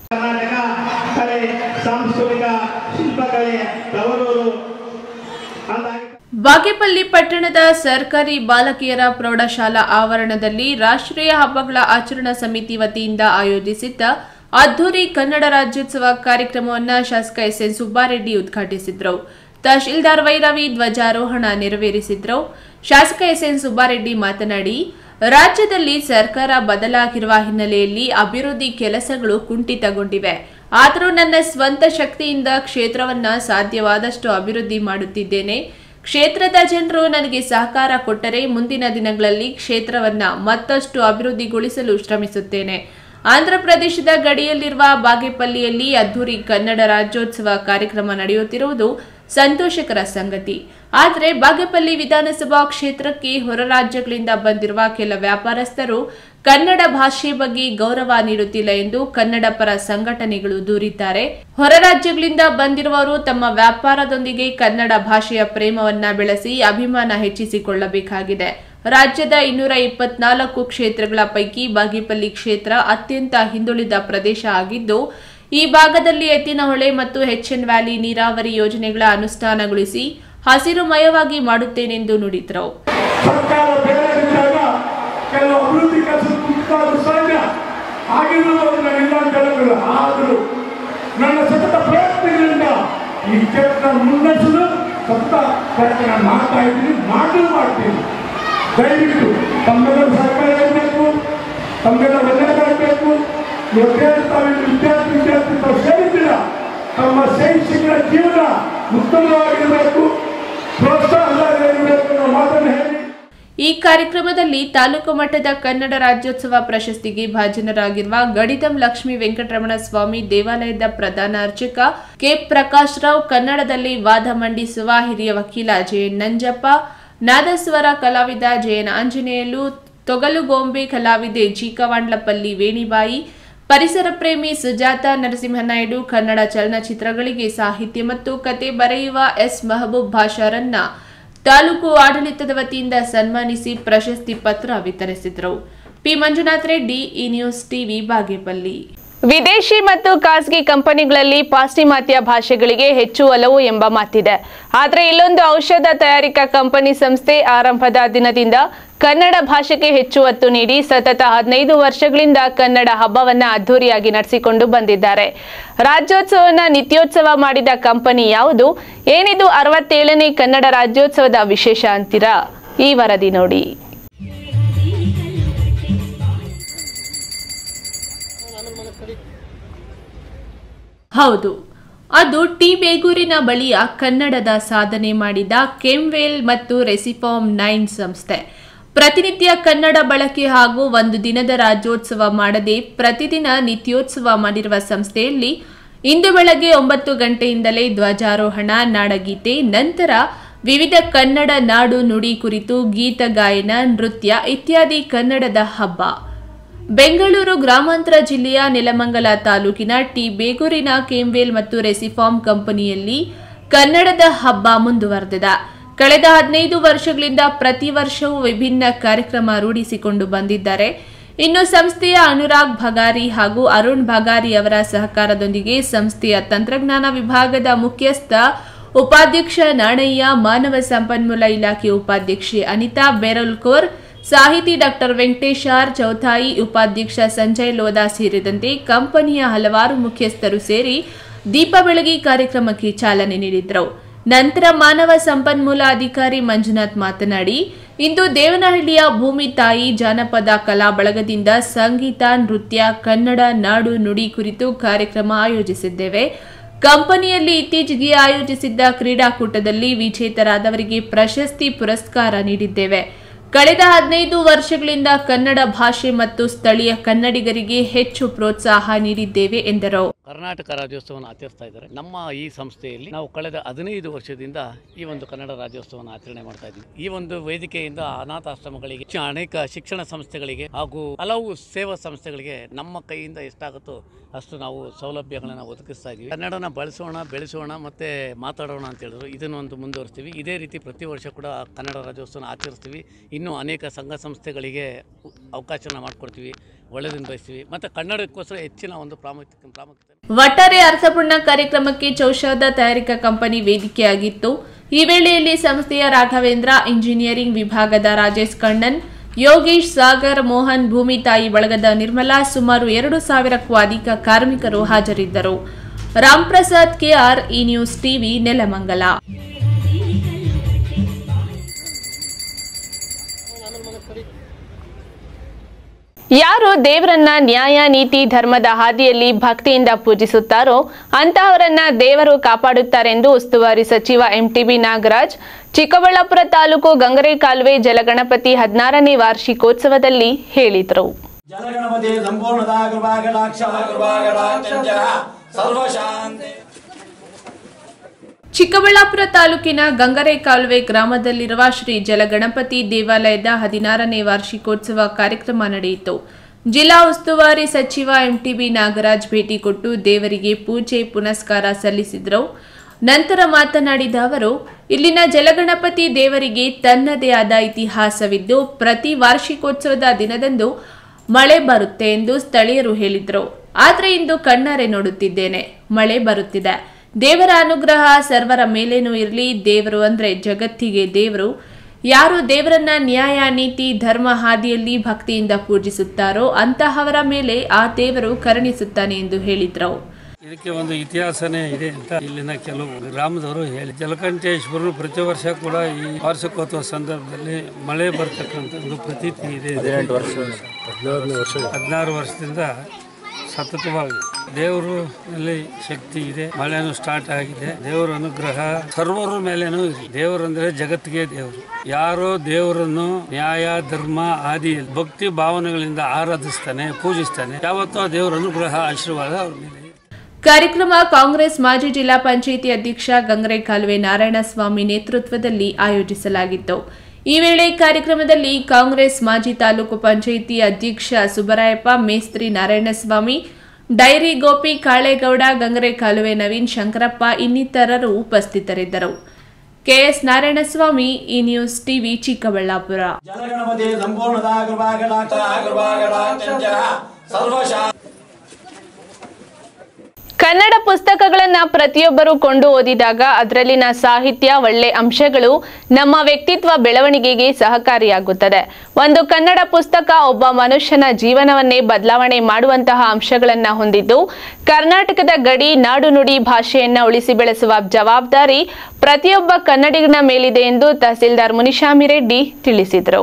ಬಾಗೇಪಲ್ಲಿ ಪಟ್ಟಣದ ಸರ್ಕಾರಿ ಬಾಲಕಿಯರ ಪ್ರೌಢಶಾಲಾ ಆವರಣದಲ್ಲಿ ರಾಷ್ಟ್ರೀಯ ಹಬ್ಬಗಳ ಆಚರಣಾ ಸಮಿತಿ ವತಿಯಿಂದ ಆಯೋಜಿಸಿದ್ದ ಅದ್ದೂರಿ ಕನ್ನಡ ರಾಜ್ಯೋತ್ಸವ ಕಾರ್ಯಕ್ರಮವನ್ನು ಶಾಸಕ ಎಸ್ ಎನ್ ಸುಬ್ಬಾರೆಡ್ಡಿ ಉದ್ಘಾಟಿಸಿದರು. ತಹಶೀಲ್ದಾರ್ ವೈರವಿ ಧ್ವಜಾರೋಹಣ ನೆರವೇರಿಸಿದ್ರು. ಶಾಸಕ ಎಸ್ ಎನ್ ಸುಬ್ಬಾರೆಡ್ಡಿ ಮಾತನಾಡಿ, ರಾಜ್ಯದಲ್ಲಿ ಸರ್ಕಾರ ಬದಲಾಗಿರುವ ಹಿನ್ನೆಲೆಯಲ್ಲಿ ಅಭಿವೃದ್ಧಿ ಕೆಲಸಗಳು ಕುಂಠಿತಗೊಂಡಿವೆ. ಆದರೂ ನನ್ನ ಸ್ವಂತ ಶಕ್ತಿಯಿಂದ ಕ್ಷೇತ್ರವನ್ನ ಸಾಧ್ಯವಾದಷ್ಟು ಅಭಿವೃದ್ಧಿ ಮಾಡುತ್ತಿದ್ದೇನೆ. ಕ್ಷೇತ್ರದ ಜನರು ನನಗೆ ಸಹಕಾರ ಕೊಟ್ಟರೆ ಮುಂದಿನ ದಿನಗಳಲ್ಲಿ ಕ್ಷೇತ್ರವನ್ನ ಮತ್ತಷ್ಟು ಅಭಿವೃದ್ಧಿಗೊಳಿಸಲು ಶ್ರಮಿಸುತ್ತೇನೆ. ಆಂಧ್ರಪ್ರದೇಶದ ಗಡಿಯಲ್ಲಿರುವ ಬಾಗೇಪಲ್ಲಿಯಲ್ಲಿ ಅದ್ದೂರಿ ಕನ್ನಡ ರಾಜ್ಯೋತ್ಸವ ಕಾರ್ಯಕ್ರಮ ನಡೆಯುತ್ತಿರುವುದು ಸಂತೋಷಕರ ಸಂಗತಿ. ಆದರೆ ಬಾಗೇಪಲ್ಲಿ ವಿಧಾನಸಭಾ ಕ್ಷೇತ್ರಕ್ಕೆ ಹೊರ ರಾಜ್ಯಗಳಿಂದ ಬಂದಿರುವ ಕೆಲ ವ್ಯಾಪಾರಸ್ಥರು ಕನ್ನಡ ಭಾಷೆ ಬಗ್ಗೆ ಗೌರವ ನೀಡುತ್ತಿಲ್ಲ ಎಂದು ಕನ್ನಡ ಪರ ಸಂಘಟನೆಗಳು ದೂರಿದ್ದಾರೆ. ಹೊರ ರಾಜ್ಯಗಳಿಂದ ಬಂದಿರುವವರು ತಮ್ಮ ವ್ಯಾಪಾರದೊಂದಿಗೆ ಕನ್ನಡ ಭಾಷೆಯ ಪ್ರೇಮವನ್ನ ಬೆಳೆಸಿ ಅಭಿಮಾನ ಹೆಚ್ಚಿಸಿಕೊಳ್ಳಬೇಕಾಗಿದೆ. ರಾಜ್ಯದ ಇನ್ನೂರ ಇಪ್ಪತ್ನಾಲ್ಕು ಕ್ಷೇತ್ರಗಳ ಪೈಕಿ ಬಾಗೇಪಲ್ಲಿ ಕ್ಷೇತ್ರ ಅತ್ಯಂತ ಹಿಂದುಳಿದ ಪ್ರದೇಶ ಆಗಿದ್ದು, ಈ ಭಾಗದಲ್ಲಿ ಎತ್ತಿನಹೊಳೆ ಮತ್ತು ಎಚ್ಎನ್ ವ್ಯಾಲಿ ನೀರಾವರಿ ಯೋಜನೆಗಳ ಅನುಷ್ಠಾನಗೊಳಿಸಿ ಹಸಿರುಮಯವಾಗಿ ಮಾಡುತ್ತೇನೆಂದು ನುಡಿದರು. ಸರ್ಕಾರ ಬೇರೆಯಾಗಿದ್ದಾಗ ಕೆಲವು ಅಭಿವೃದ್ಧಿ ಕೆಲಸ ಕುಂಠಿತವಾದರೂ ಸಹಜ, ಆಗಿರುವುದು ಇಲ್ಲ ಅಂತ ಹೇಳೋದಿಲ್ಲ. ಆದರೂ ನನ್ನ ಸತತ ಪ್ರಯತ್ನಗಳಿಂದ ಈ ಕ್ಷೇತ್ರ ಮುನ್ನಡೆಸಲು ಸತತ ಪ್ರಯತ್ನ ಮಾಡ್ತಾ ಇದ್ದೀನಿ, ಮಾಡಲು ಮಾಡ್ತೀನಿ. ದಯವಿಟ್ಟು ತಮ್ಮೆಲ್ಲರೂ ಸಹಕಾರ ಇರಬೇಕು, ತಮ್ಮೆಲ್ಲ ಒಳ್ಳೆಯದಾಗಬೇಕು. ಇವತ್ತೇನು ತಾವಿಲ್ಲಿ ವಿದ್ಯಾರ್ಥಿ ವಿದ್ಯಾರ್ಥಿ ತಾವು ಸೇರಿದ್ದೀರ, ತಮ್ಮ ಶೈಕ್ಷಣಿಕ ಜೀವನ ಉತ್ತಮವಾಗಿರಬೇಕು, ಪ್ರೋತ್ಸಾಹವಾಗಿರಬೇಕು ಅನ್ನೋ ಮಾತನ್ನು ಹೇಳಿ ಈ ಕಾರ್ಯಕ್ರಮದಲ್ಲಿ ತಾಲೂಕು ಮಟ್ಟದ ಕನ್ನಡ ರಾಜ್ಯೋತ್ಸವ ಪ್ರಶಸ್ತಿಗೆ ಭಾಜನರಾಗಿರುವ ಗಡಿದಂ ಲಕ್ಷ್ಮೀ ವೆಂಕಟರಮಣ ಸ್ವಾಮಿ ದೇವಾಲಯದ ಪ್ರಧಾನ ಅರ್ಚಕ ಕೆ ಪ್ರಕಾಶ್ ರಾವ್, ಕನ್ನಡದಲ್ಲಿ ವಾದ ಮಂಡಿಸುವ ಹಿರಿಯ ವಕೀಲ ಜೆಎನ್ ನಂಜಪ್ಪ, ನಾದಸ್ವರ ಕಲಾವಿದ ಜೆಎನ್ ಆಂಜನೇಯಲು, ತೊಗಲುಗೊಂಬೆ ಕಲಾವಿದೆ ಜಿ ಕವಾಂಡ್ಲಪಲ್ಲಿ ವೇಣಿಬಾಯಿ, ಪರಿಸರ ಪ್ರೇಮಿ ಸುಜಾತ ನರಸಿಂಹನಾಯ್ಡು, ಕನ್ನಡ ಚಲನಚಿತ್ರಗಳಿಗೆ ಸಾಹಿತ್ಯ ಮತ್ತು ಕತೆ ಬರೆಯುವ ಎಸ್ ಮಹಬೂಬ್ ಭಾಷಾರನ್ನ ತಾಲೂಕು ಆಡಳಿತದ ವತಿಯಿಂದ ಸನ್ಮಾನಿಸಿ ಪ್ರಶಸ್ತಿ ಪತ್ರ ವಿತರಿಸಿದರು. P Manjunath Reddy, E news TV, Bagepalli. ವಿದೇಶಿ ಮತ್ತು ಖಾಸಗಿ ಕಂಪನಿಗಳಲ್ಲಿ ಪಾಶ್ಚಿಮಾತ್ಯ ಭಾಷೆಗಳಿಗೆ ಹೆಚ್ಚು ಒಲವು ಎಂಬ ಮಾತಿದೆ. ಆದರೆ ಇಲ್ಲೊಂದು ಔಷಧ ತಯಾರಿಕಾ ಕಂಪನಿ ಸಂಸ್ಥೆ ಆರಂಭದ ದಿನದಿಂದ ಕನ್ನಡ ಭಾಷೆಗೆ ಹೆಚ್ಚು ಒತ್ತು ನೀಡಿ ಸತತ ಹದಿನೈದು ವರ್ಷಗಳಿಂದ ಕನ್ನಡ ಹಬ್ಬವನ್ನ ಅದ್ದೂರಿಯಾಗಿ ನಡೆಸಿಕೊಂಡು ಬಂದಿದ್ದಾರೆ. ರಾಜ್ಯೋತ್ಸವನ ನಿತ್ಯೋತ್ಸವ ಮಾಡಿದ ಕಂಪನಿ ಯಾವುದು? ಏನಿದು ಅರವತ್ತೇಳನೇ ಕನ್ನಡ ರಾಜ್ಯೋತ್ಸವದ ವಿಶೇಷ ಅಂತೀರಾ? ಈ ವರದಿ ನೋಡಿ. ಹೌದು, ಅದು ಟಿ ಬೇಗೂರಿನ ಬಳಿಯ ಕನ್ನಡದ ಸಾಧನೆ ಮಾಡಿದ ಕೆಮ್ವೇಲ್ ಮತ್ತು ರೆಸಿಫಾರ್ಮ್ ನೈನ್ ಸಂಸ್ಥೆ. ಪ್ರತಿನಿತ್ಯ ಕನ್ನಡ ಬಳಕೆ ಹಾಗೂ ಒಂದು ದಿನದ ರಾಜ್ಯೋತ್ಸವ ಮಾಡದೆ ಪ್ರತಿದಿನ ನಿತ್ಯೋತ್ಸವ ಮಾಡಿರುವ ಸಂಸ್ಥೆಯಲ್ಲಿ ಇಂದು ಬೆಳಗ್ಗೆ ಒಂಬತ್ತು ಗಂಟೆಯಿಂದಲೇ ಧ್ವಜಾರೋಹಣ, ನಾಡಗೀತೆ, ನಂತರ ವಿವಿಧ ಕನ್ನಡ ನಾಡು ನುಡಿ ಕುರಿತು ಗೀತ ಗಾಯನ, ನೃತ್ಯ ಇತ್ಯಾದಿ ಕನ್ನಡದ ಹಬ್ಬ. ಬೆಂಗಳೂರು ಗ್ರಾಮಾಂತರ ಜಿಲ್ಲೆಯ ನೆಲಮಂಗಲ ತಾಲೂಕಿನ ಟಿ ಬೇಗೂರಿನ ಕೆಮ್ವೇಲ್ ಮತ್ತು ರೆಸಿಫಾರ್ಮ್ ಕಂಪನಿಯಲ್ಲಿ ಕನ್ನಡದ ಹಬ್ಬ ಮುಂದುವರೆದಿದೆ. ಕಳೆದ ಹದಿನೈದು ವರ್ಷಗಳಿಂದ ಪ್ರತಿ ವರ್ಷವೂ ವಿಭಿನ್ನ ಕಾರ್ಯಕ್ರಮ ರೂಢಿಸಿಕೊಂಡು ಬಂದಿದ್ದಾರೆ. ಇನ್ನು ಸಂಸ್ಥೆಯ ಅನುರಾಗ್ ಭಗಾರಿ ಹಾಗೂ ಅರುಣ್ ಭಗಾರಿ ಅವರ ಸಹಕಾರದೊಂದಿಗೆ ಸಂಸ್ಥೆಯ ತಂತ್ರಜ್ಞಾನ ವಿಭಾಗದ ಮುಖ್ಯಸ್ಥ ಉಪಾಧ್ಯಕ್ಷ ನಾಣಯ್ಯ, ಮಾನವ ಸಂಪನ್ಮೂಲ ಇಲಾಖೆ ಉಪಾಧ್ಯಕ್ಷೆ ಅನಿತಾ ಬೆರಲ್ಕೋರ್, ಸಾಹಿತಿ ಡಾಕ್ಟರ್ ವೆಂಕಟೇಶ್ ಆರ್ ಚೌಥಾಯಿ, ಉಪಾಧ್ಯಕ್ಷ ಸಂಜಯ್ ಲೋಧಾ ಸೇರಿದಂತೆ ಕಂಪನಿಯ ಹಲವಾರು ಮುಖ್ಯಸ್ಥರು ಸೇರಿ ದೀಪ ಬೆಳಗಿ ಕಾರ್ಯಕ್ರಮಕ್ಕೆ ಚಾಲನೆ ನೀಡಿದರು. ನಂತರ ಮಾನವ ಸಂಪನ್ಮೂಲ ಅಧಿಕಾರಿ ಮಂಜುನಾಥ್ ಮಾತನಾಡಿ, ಇಂದು ದೇವನಹಳ್ಳಿಯ ಭೂಮಿ ತಾಯಿ ಜಾನಪದ ಕಲಾ ಬಳಗದಿಂದ ಸಂಗೀತ, ನೃತ್ಯ, ಕನ್ನಡ ನಾಡು ನುಡಿ ಕುರಿತು ಕಾರ್ಯಕ್ರಮ ಆಯೋಜಿಸಿದ್ದೇವೆ. ಕಂಪನಿಯಲ್ಲಿ ಇತ್ತೀಚೆಗೆ ಆಯೋಜಿಸಿದ್ದ ಕ್ರೀಡಾಕೂಟದಲ್ಲಿ ವಿಜೇತರಾದವರಿಗೆ ಪ್ರಶಸ್ತಿ ಪುರಸ್ಕಾರ ನೀಡಿದ್ದೇವೆ. ಕಳೆದ ಹದಿನೈದು ವರ್ಷಗಳಿಂದ ಕನ್ನಡ ಭಾಷೆ ಮತ್ತು ಸ್ಥಳೀಯ ಕನ್ನಡಿಗರಿಗೆ ಹೆಚ್ಚು ಪ್ರೋತ್ಸಾಹ ನೀಡಿದ್ದೇವೆ ಎಂದರು. ಕರ್ನಾಟಕ ರಾಜ್ಯೋತ್ಸವವನ್ನು ಆಚರಿಸ್ತಾ ಇದ್ದಾರೆ. ನಮ್ಮ ಈ ಸಂಸ್ಥೆಯಲ್ಲಿ ನಾವು ಕಳೆದ ಹದಿನೈದು ವರ್ಷದಿಂದ ಈ ಒಂದು ಕನ್ನಡ ರಾಜ್ಯೋತ್ಸವವನ್ನು ಆಚರಣೆ ಮಾಡ್ತಾ ಇದ್ದೀವಿ. ಈ ಒಂದು ವೇದಿಕೆಯಿಂದ ಅನಾಥಾಶ್ರಮಗಳಿಗೆ, ಅನೇಕ ಶಿಕ್ಷಣ ಸಂಸ್ಥೆಗಳಿಗೆ ಹಾಗೂ ಹಲವು ಸೇವಾ ಸಂಸ್ಥೆಗಳಿಗೆ ನಮ್ಮ ಕೈಯಿಂದ ಎಷ್ಟಾಗುತ್ತೋ ಅಷ್ಟು ನಾವು ಸೌಲಭ್ಯಗಳನ್ನು ಒದಗಿಸ್ತಾ ಇದ್ದೀವಿ. ಕನ್ನಡನ ಬಳಸೋಣ, ಬೆಳೆಸೋಣ ಮತ್ತೆ ಮಾತಾಡೋಣ ಅಂತ ಹೇಳಿದ್ರು. ಇದನ್ನು ಒಂದು ಮುಂದುವರಿಸ್ತೀವಿ. ಇದೇ ರೀತಿ ಪ್ರತಿ ವರ್ಷ ಕೂಡ ಕನ್ನಡ ರಾಜ್ಯೋತ್ಸವನ ಆಚರಿಸ್ತೀವಿ. ಇನ್ನೂ ಅನೇಕ ಸಂಘ ಸಂಸ್ಥೆಗಳಿಗೆ ಅವಕಾಶನ ಮಾಡಿಕೊಡ್ತೀವಿ, ಒಳ್ಳೆಯದನ್ನು ಬಯಸ್ತೀವಿ. ಮತ್ತು ಕನ್ನಡಕ್ಕೋಸ್ಕರ ಹೆಚ್ಚಿನ ಒಂದು ಪ್ರಾಮುಖ್ಯತೆ ಪ್ರಾಮುಖ್ಯತೆ ಒಟ್ಟಾರೆ ಅರ್ಥಪೂರ್ಣ ಕಾರ್ಯಕ್ರಮಕ್ಕೆ ಚೌಷಧ ತಯಾರಿಕಾ ಕಂಪನಿ ವೇದಿಕೆಯಾಗಿತ್ತು. ಈ ವೇಳೆಯಲ್ಲಿ ಸಂಸ್ಥೆಯ ರಾಘವೇಂದ್ರ, ಇಂಜಿನಿಯರಿಂಗ್ ವಿಭಾಗದ ರಾಜೇಶ್ ಕಣ್ಣನ್, ಯೋಗೇಶ್, ಸಾಗರ್, ಮೋಹನ್, ಭೂಮಿ ತಾಯಿ ಬಳಗದ ನಿರ್ಮಲಾ, ಸುಮಾರು ಎರಡು ಸಾವಿರಕ್ಕೂ ಅಧಿಕ ಕಾರ್ಮಿಕರು ಹಾಜರಿದ್ದರು. Ram Prasad K R, E news TV, Nelamangala. ಯಾರು ದೇವರನ್ನ ನ್ಯಾಯ ನೀತಿ ಧರ್ಮದ ಹಾದಿಯಲ್ಲಿ ಭಕ್ತಿಯಿಂದ ಪೂಜಿಸುತ್ತಾರೋ ಅಂತಹವರನ್ನ ದೇವರು ಕಾಪಾಡುತ್ತಾರೆಂದು ಉಸ್ತುವಾರಿ ಸಚಿವ ಎಂಟಿಬಿ ನಾಗರಾಜ್ ಚಿಕ್ಕಬಳ್ಳಾಪುರ ತಾಲೂಕು ಗಂಗರೆ ಕಾಲುವೆ ಜಲಗಣಪತಿ ಹದಿನಾರನೇ ವಾರ್ಷಿಕೋತ್ಸವದಲ್ಲಿ ಹೇಳಿದರು. ಜಲಗಣಪತಿ ಸಂಪೂರ್ಣದ ಕೃಪಾಕಟಾಕ್ಷ ಕೃಪಾಕಟಾಕ್ಷ ಸರ್ವಶಾಂತಿ. ಚಿಕ್ಕಬಳ್ಳಾಪುರ ತಾಲೂಕಿನ ಗಂಗರೆ ಕಾಲುವೆ ಗ್ರಾಮದಲ್ಲಿರುವ ಶ್ರೀ ಜಲಗಣಪತಿ ದೇವಾಲಯದ ಹದಿನಾರನೇ ವಾರ್ಷಿಕೋತ್ಸವ ಕಾರ್ಯಕ್ರಮ ನಡೆಯಿತು. ಜಿಲ್ಲಾ ಉಸ್ತುವಾರಿ ಸಚಿವ ಎಂಟಿಬಿ ನಾಗರಾಜ್ ಭೇಟಿ ಕೊಟ್ಟು ದೇವರಿಗೆ ಪೂಜೆ ಪುನಸ್ಕಾರ ಸಲ್ಲಿಸಿದರು. ನಂತರ ಮಾತನಾಡಿದ ಅವರು, ಇಲ್ಲಿನ ಜಲಗಣಪತಿ ದೇವರಿಗೆ ತನ್ನದೇ ಆದ ಇತಿಹಾಸವಿದ್ದು ಪ್ರತಿ ವಾರ್ಷಿಕೋತ್ಸವದ ದಿನದಂದು ಮಳೆ ಬರುತ್ತೆ ಎಂದು ಸ್ಥಳೀಯರು ಹೇಳಿದರು. ಆದರೆ ಇಂದು ಕಣ್ಣಾರೆ ನೋಡುತ್ತಿದ್ದೇನೆ, ಮಳೆ ಬರುತ್ತಿದೆ. ದೇವರ ಅನುಗ್ರಹ ಸರ್ವರ ಮೇಲೇನೂ ಇರಲಿ. ದೇವರು ಅಂದ್ರೆ ಜಗತ್ತಿಗೆ ದೇವರು. ಯಾರು ದೇವರನ್ನ ನ್ಯಾಯ ನೀತಿ ಧರ್ಮ ಹಾದಿಯಲ್ಲಿ ಭಕ್ತಿಯಿಂದ ಪೂಜಿಸುತ್ತಾರೋ ಅಂತಹವರ ಮೇಲೆ ಆ ದೇವರು ಕರುಣಿಸುತ್ತಾನೆ ಎಂದು ಹೇಳಿದ್ರು. ಇದಕ್ಕೆ ಒಂದು ಇತಿಹಾಸನೇ ಇದೆ ಅಂತ ಇಲ್ಲಿನ ಕೆಲವು ಗ್ರಾಮದವರು ಹೇಳಿ, ಜಲಕಂಠೇಶ್ವರರು ಪ್ರತಿ ವರ್ಷ ಕೂಡ ಈ ವಾರ್ಷಿಕೋತ್ಸವ ಸಂದರ್ಭದಲ್ಲಿ ಮಳೆ ಬರ್ತಕ್ಕಂಥ ಒಂದು ಪ್ರತೀತಿ ಇದೆ. ಹದಿನಾರು ವರ್ಷದಿಂದ ಸತತವಾಗಿ ದೇವರಲ್ಲಿ ಶಕ್ತಿ ಇದೆ. ಮಳೆನೂ ಸ್ಟಾರ್ಟ್ ಆಗಿದೆ. ದೇವರ ಅನುಗ್ರಹ ಸರ್ವರ ಮೇಲೇನೂ ಇದೆ. ದೇವರಂದ್ರೆ ಜಗತ್ತಿಗೆ ದೇವರು. ಯಾರೋ ದೇವರನ್ನು ನ್ಯಾಯ ಧರ್ಮ ಆದಿಯಲ್ಲಿ ಭಕ್ತಿ ಭಾವನೆಗಳಿಂದ ಆರಾಧಿಸ್ತಾನೆ, ಪೂಜಿಸ್ತಾನೆ, ಯಾವತ್ತೂ ಆ ದೇವರ ಅನುಗ್ರಹ ಆಶೀರ್ವಾದ ಅವ್ರ ಮೇಲೆ. ಕಾರ್ಯಕ್ರಮ ಕಾಂಗ್ರೆಸ್ ಮಾಜಿ ಜಿಲ್ಲಾ ಪಂಚಾಯಿತಿ ಅಧ್ಯಕ್ಷ ಗಂಗರೆ ಕಾಲುವೆ ನಾರಾಯಣಸ್ವಾಮಿ ನೇತೃತ್ವದಲ್ಲಿ ಆಯೋಜಿಸಲಾಗಿತ್ತು. ಈ ವೇಳೆ ಕಾರ್ಯಕ್ರಮದಲ್ಲಿ ಕಾಂಗ್ರೆಸ್ ಮಾಜಿ ತಾಲೂಕು ಪಂಚಾಯಿತಿ ಅಧ್ಯಕ್ಷ ಸುಬ್ಬರಾಯಪ್ಪ, ಮೇಸ್ತ್ರಿ ನಾರಾಯಣಸ್ವಾಮಿ, ಡೈರಿ ಗೋಪಿ, ಕಾಳೇಗೌಡ, ಗಂಗರೆ ಕಾಲುವೆ ನವೀನ್, ಶಂಕರಪ್ಪ ಇನ್ನಿತರರು ಉಪಸ್ಥಿತರಿದ್ದರು. K S Narayanaswamy, E news TV, Chikkaballapur. Jalaganapathi ಸಂಪೂರ್ಣದ ಕೃಪಾಕಟಾಕ್ಷ ಕೃಪಾಕಟಾಕ್ಷ ಸರ್ವಶಾಂತಿ. ಕನ್ನಡ ಪುಸ್ತಕಗಳನ್ನು ಪ್ರತಿಯೊಬ್ಬರು ಕೊಂಡು ಓದಿದಾಗ ಅದರಲ್ಲಿನ ಸಾಹಿತ್ಯ ಒಳ್ಳೆ ಅಂಶಗಳು ನಮ್ಮ ವ್ಯಕ್ತಿತ್ವ ಬೆಳವಣಿಗೆಗೆ ಸಹಕಾರಿಯಾಗುತ್ತದೆ. ಒಂದು ಕನ್ನಡ ಪುಸ್ತಕ ಒಬ್ಬ ಮನುಷ್ಯನ ಜೀವನವನ್ನೇ ಬದಲಾವಣೆ ಮಾಡುವಂತಹ ಅಂಶಗಳನ್ನು ಹೊಂದಿದ್ದು, ಕರ್ನಾಟಕದ ಗಡಿ ನಾಡು ನುಡಿ ಭಾಷೆಯನ್ನು ಉಳಿಸಿ ಬೆಳೆಸುವ ಜವಾಬ್ದಾರಿ ಪ್ರತಿಯೊಬ್ಬ ಕನ್ನಡಿಗನ ಮೇಲಿದೆ ಎಂದು ತಹಸೀಲ್ದಾರ್ ಮುನಿಶಾಮಿ ರೆಡ್ಡಿ ತಿಳಿಸಿದರು.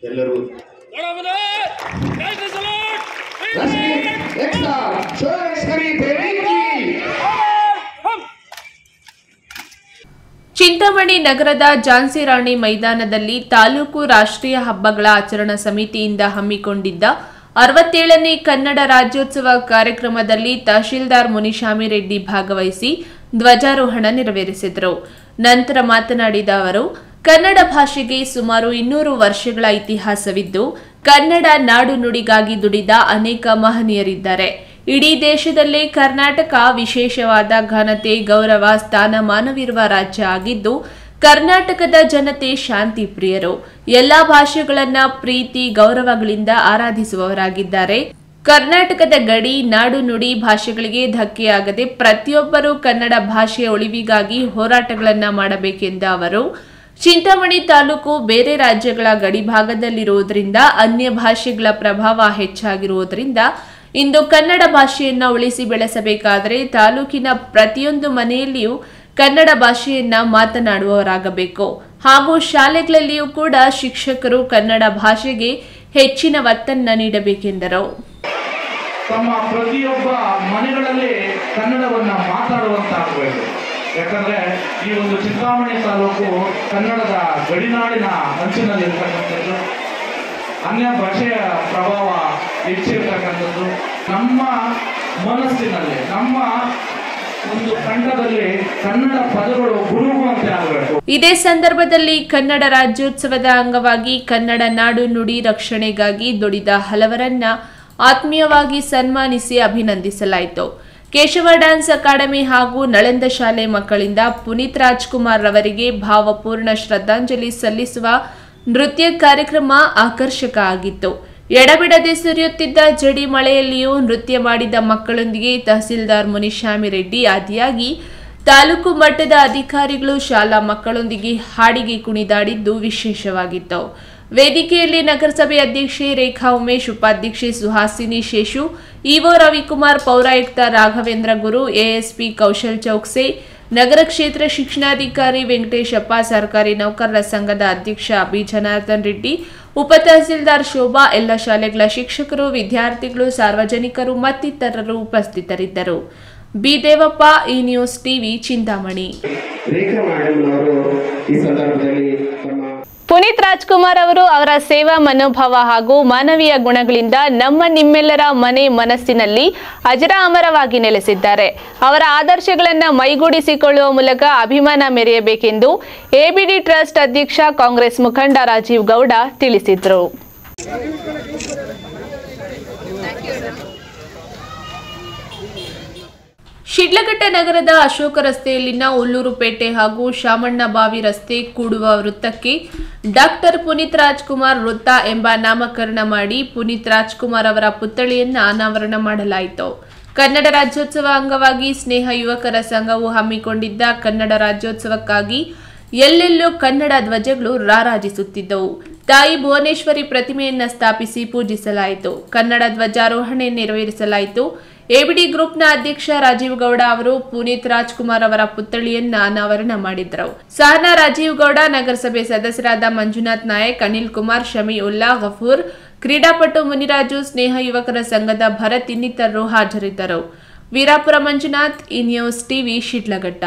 ಚಿಂತಾಮಣಿ ನಗರದ ಝಾನ್ಸಿ ರಾಣಿ ಮೈದಾನದಲ್ಲಿ ತಾಲೂಕು ರಾಷ್ಟ್ರೀಯ ಹಬ್ಬಗಳ ಆಚರಣಾ ಸಮಿತಿಯಿಂದ ಹಮ್ಮಿಕೊಂಡಿದ್ದ ಅರವತ್ತೇಳನೇ ಕನ್ನಡ ರಾಜ್ಯೋತ್ಸವ ಕಾರ್ಯಕ್ರಮದಲ್ಲಿ ತಹಶೀಲ್ದಾರ್ ಮುನಿಶಾಮಿ ರೆಡ್ಡಿ ಭಾಗವಹಿಸಿ ಧ್ವಜಾರೋಹಣ ನೆರವೇರಿಸಿದರು. ನಂತರ ಮಾತನಾಡಿದ ಅವರು, ಕನ್ನಡ ಭಾಷೆಗೆ ಸುಮಾರು ಇನ್ನೂರು ವರ್ಷಗಳ ಇತಿಹಾಸವಿದ್ದು, ಕನ್ನಡ ನಾಡು ನುಡಿಗಾಗಿ ದುಡಿದ ಅನೇಕ ಮಹನೀಯರಿದ್ದಾರೆ. ಇಡೀ ದೇಶದಲ್ಲೇ ಕರ್ನಾಟಕ ವಿಶೇಷವಾದ ಘನತೆ, ಗೌರವ, ಸ್ಥಾನಮಾನವಿರುವ ರಾಜ್ಯ ಆಗಿದ್ದು, ಕರ್ನಾಟಕದ ಜನತೆ ಶಾಂತಿ ಪ್ರಿಯರು. ಎಲ್ಲಾ ಭಾಷೆಗಳನ್ನ ಪ್ರೀತಿ ಗೌರವಗಳಿಂದ ಆರಾಧಿಸುವವರಾಗಿದ್ದಾರೆ. ಕರ್ನಾಟಕದ ಗಡಿ ನಾಡು ನುಡಿ ಭಾಷೆಗಳಿಗೆ ಧಕ್ಕೆಯಾಗದೆ ಪ್ರತಿಯೊಬ್ಬರೂ ಕನ್ನಡ ಭಾಷೆಯ ಉಳಿವಿಗಾಗಿ ಹೋರಾಟಗಳನ್ನ ಮಾಡಬೇಕೆಂದ ಅವರು, ಚಿಂತಾಮಣಿ ತಾಲೂಕು ಬೇರೆ ರಾಜ್ಯಗಳ ಗಡಿಭಾಗದಲ್ಲಿರುವುದರಿಂದ ಅನ್ಯ ಭಾಷೆಗಳ ಪ್ರಭಾವ ಹೆಚ್ಚಾಗಿರುವುದರಿಂದ ಇಂದು ಕನ್ನಡ ಭಾಷೆಯನ್ನ ಉಳಿಸಿ ಬೆಳೆಸಬೇಕಾದರೆ ತಾಲೂಕಿನ ಪ್ರತಿಯೊಂದು ಮನೆಯಲ್ಲಿಯೂ ಕನ್ನಡ ಭಾಷೆಯನ್ನ ಮಾತನಾಡುವವರಾಗಬೇಕು. ಹಾಗೂ ಶಾಲೆಗಳಲ್ಲಿಯೂ ಕೂಡ ಶಿಕ್ಷಕರು ಕನ್ನಡ ಭಾಷೆಗೆ ಹೆಚ್ಚಿನ ಒತ್ತನ್ನ ನೀಡಬೇಕೆಂದರು. ತಮ್ಮ ಪ್ರತಿಯೊಬ್ಬ ಮನೆಗಳಲ್ಲಿ ಕನ್ನಡವನ್ನ ಮಾತಾಡುವಂತಾಗಬೇಕು. ಯಾಕಂದ್ರೆ ಈ ಒಂದು ಚಿಂತಾಮಣಿ ತಾಲೂಕು ಕನ್ನಡದ ಗಡಿನಾಡಿನ ಅಂಚಿನಲ್ಲಿರ್ತಕ್ಕಂಥದ್ದು, ಅನ್ಯ ಭಾಷೆಯ ಪ್ರಭಾವ ಹೆಚ್ಚಿರ್ತಕ್ಕಂಥದ್ದು. ನಮ್ಮ ಮನಸ್ಸಿನಲ್ಲಿ, ನಮ್ಮ ಒಂದು ಕಂಠದಲ್ಲಿ ಕನ್ನಡ ಪದಗಳು ಗುರುಗುವಂತೆ ಆಗಬೇಕು. ಇದೇ ಸಂದರ್ಭದಲ್ಲಿ ಕನ್ನಡ ರಾಜ್ಯೋತ್ಸವದ ಅಂಗವಾಗಿ ಕನ್ನಡ ನಾಡು ನುಡಿ ರಕ್ಷಣೆಗಾಗಿ ದುಡಿದ ಹಲವರನ್ನ ಆತ್ಮೀಯವಾಗಿ ಸನ್ಮಾನಿಸಿ ಅಭಿನಂದಿಸಲಾಯಿತು. ಕೇಶವ ಡ್ಯಾನ್ಸ್ ಅಕಾಡೆಮಿ ಹಾಗೂ ನಳಂದ ಶಾಲೆ ಮಕ್ಕಳಿಂದ ಪುನೀತ್ ರಾಜ್ಕುಮಾರ್ ರವರಿಗೆ ಭಾವಪೂರ್ಣ ಶ್ರದ್ಧಾಂಜಲಿ ಸಲ್ಲಿಸುವ ನೃತ್ಯ ಕಾರ್ಯಕ್ರಮ ಆಕರ್ಷಕ ಆಗಿತ್ತು. ಎಡಬಿಡದೆ ಸುರಿಯುತ್ತಿದ್ದ ಜಡಿ ಮಳೆಯಲ್ಲಿಯೂ ನೃತ್ಯ ಮಾಡಿದ ಮಕ್ಕಳೊಂದಿಗೆ ತಹಸೀಲ್ದಾರ್ ಮುನಿಶಾಮಿ ರೆಡ್ಡಿ ಆದಿಯಾಗಿ ತಾಲೂಕು ಮಟ್ಟದ ಅಧಿಕಾರಿಗಳು ಶಾಲಾ ಮಕ್ಕಳೊಂದಿಗೆ ಹಾಡಿಗೆ ಕುಣಿದಾಡಿದ್ದು ವಿಶೇಷವಾಗಿತ್ತು. ವೇದಿಕೆಯಲ್ಲಿ ನಗರಸಭೆ ಅಧ್ಯಕ್ಷೆ ರೇಖಾ ಉಮೇಶ್, ಉಪಾಧ್ಯಕ್ಷೆ ಸುಹಾಸಿನಿ ಶೇಷು, ಇಒ ರವಿಕುಮಾರ್, ಪೌರಾಯುಕ್ತ ರಾಘವೇಂದ್ರ ಗುರು, ಎಎಸ್ಪಿ ಕೌಶಲ್ ಚೌಕ್ಸೆ, ನಗರ ಕ್ಷೇತ್ರ ಶಿಕ್ಷಣಾಧಿಕಾರಿ ವೆಂಕಟೇಶಪ್ಪ, ಸರ್ಕಾರಿ ನೌಕರರ ಸಂಘದ ಅಧ್ಯಕ್ಷ ಬಿ ಜನಾರ್ದನ್ ರೆಡ್ಡಿ, ಉಪ ತಹಸೀಲ್ದಾರ್ ಶೋಭಾ, ಎಲ್ಲ ಶಾಲೆಗಳ ಶಿಕ್ಷಕರು, ವಿದ್ಯಾರ್ಥಿಗಳು, ಸಾರ್ವಜನಿಕರು ಮತ್ತಿತರರು ಉಪಸ್ಥಿತರಿದ್ದರು. ಬಿ ದೇವಪ್ಪ, ಈ ನ್ಯೂಸ್ ಟಿವಿ, ಚಿಂತಾಮಣಿ. ಪುನೀತ್ ರಾಜ್ಕುಮಾರ್ ಅವರು ಅವರ ಸೇವಾ ಮನೋಭಾವ ಹಾಗೂ ಮಾನವೀಯ ಗುಣಗಳಿಂದ ನಮ್ಮ ನಿಮ್ಮೆಲ್ಲರ ಮನೆ ಮನಸ್ಸಿನಲ್ಲಿ ಅಜರಾಮರವಾಗಿ ನೆಲೆಸಿದ್ದಾರೆ. ಅವರ ಆದರ್ಶಗಳನ್ನು ಮೈಗೂಡಿಸಿಕೊಳ್ಳುವ ಮೂಲಕ ಅಭಿಮಾನ ಮೆರೆಯಬೇಕೆಂದು ಎಬಿಡಿ ಟ್ರಸ್ಟ್ ಅಧ್ಯಕ್ಷ ಕಾಂಗ್ರೆಸ್ ಮುಖಂಡ ರಾಜೀವ್ ಗೌಡ ತಿಳಿಸಿದರು. ಶಿಡ್ಲಘಟ್ಟ ನಗರದ ಅಶೋಕ ರಸ್ತೆಯಲ್ಲಿನ ಉಲ್ಲೂರುಪೇಟೆ ಹಾಗೂ ಶಾಮಣ್ಣಬಾವಿ ರಸ್ತೆ ಕೂಡುವ ವೃತ್ತಕ್ಕೆ ಡಾಕ್ಟರ್ ಪುನೀತ್ ರಾಜ್ಕುಮಾರ್ ವೃತ್ತ ಎಂಬ ನಾಮಕರಣ ಮಾಡಿ ಪುನೀತ್ ರಾಜ್ಕುಮಾರ್ ಅವರ ಪುತ್ಥಳಿಯನ್ನು ಅನಾವರಣ ಮಾಡಲಾಯಿತು. ಕನ್ನಡ ರಾಜ್ಯೋತ್ಸವ ಅಂಗವಾಗಿ ಸ್ನೇಹ ಯುವಕರ ಸಂಘವು ಹಮ್ಮಿಕೊಂಡಿದ್ದ ಕನ್ನಡ ರಾಜ್ಯೋತ್ಸವಕ್ಕಾಗಿ ಎಲ್ಲೆಲ್ಲೂ ಕನ್ನಡ ಧ್ವಜಗಳು ರಾರಾಜಿಸುತ್ತಿದ್ದವು. ತಾಯಿ ಭುವನೇಶ್ವರಿ ಪ್ರತಿಮೆಯನ್ನು ಸ್ಥಾಪಿಸಿ ಪೂಜಿಸಲಾಯಿತು. ಕನ್ನಡ ಧ್ವಜಾರೋಹಣೆ ನೆರವೇರಿಸಲಾಯಿತು. ಎಬಿಡಿ ಗ್ರೂಪ್ನ ಅಧ್ಯಕ್ಷ ರಾಜೀವ್ ಗೌಡ ಅವರು ಪುನೀತ್ ರಾಜ್ಕುಮಾರ್ ಅವರ ಪುತ್ಥಳಿಯನ್ನು ಅನಾವರಣ ಮಾಡಿದ್ರು. ಸಹನಾ ರಾಜೀವ್ ಗೌಡ, ನಗರಸಭೆ ಸದಸ್ಯರಾದ ಮಂಜುನಾಥ್ ನಾಯಕ್, ಅನಿಲ್ ಕುಮಾರ್, ಶಮಿ ಉಲ್ಲಾ, ಗಫೂರ್, ಕ್ರೀಡಾಪಟು ಮುನಿರಾಜು, ಸ್ನೇಹ ಯುವಕರ ಸಂಘದ ಭರತ್ ಇನ್ನಿತರರು ಹಾಜರಿದ್ದರು. ವೀರಾಪುರ ಮಂಜುನಾಥ್, ಈ ನ್ಯೂಸ್ ಟಿವಿ, ಶಿಡ್ಲಘಟ್ಟ.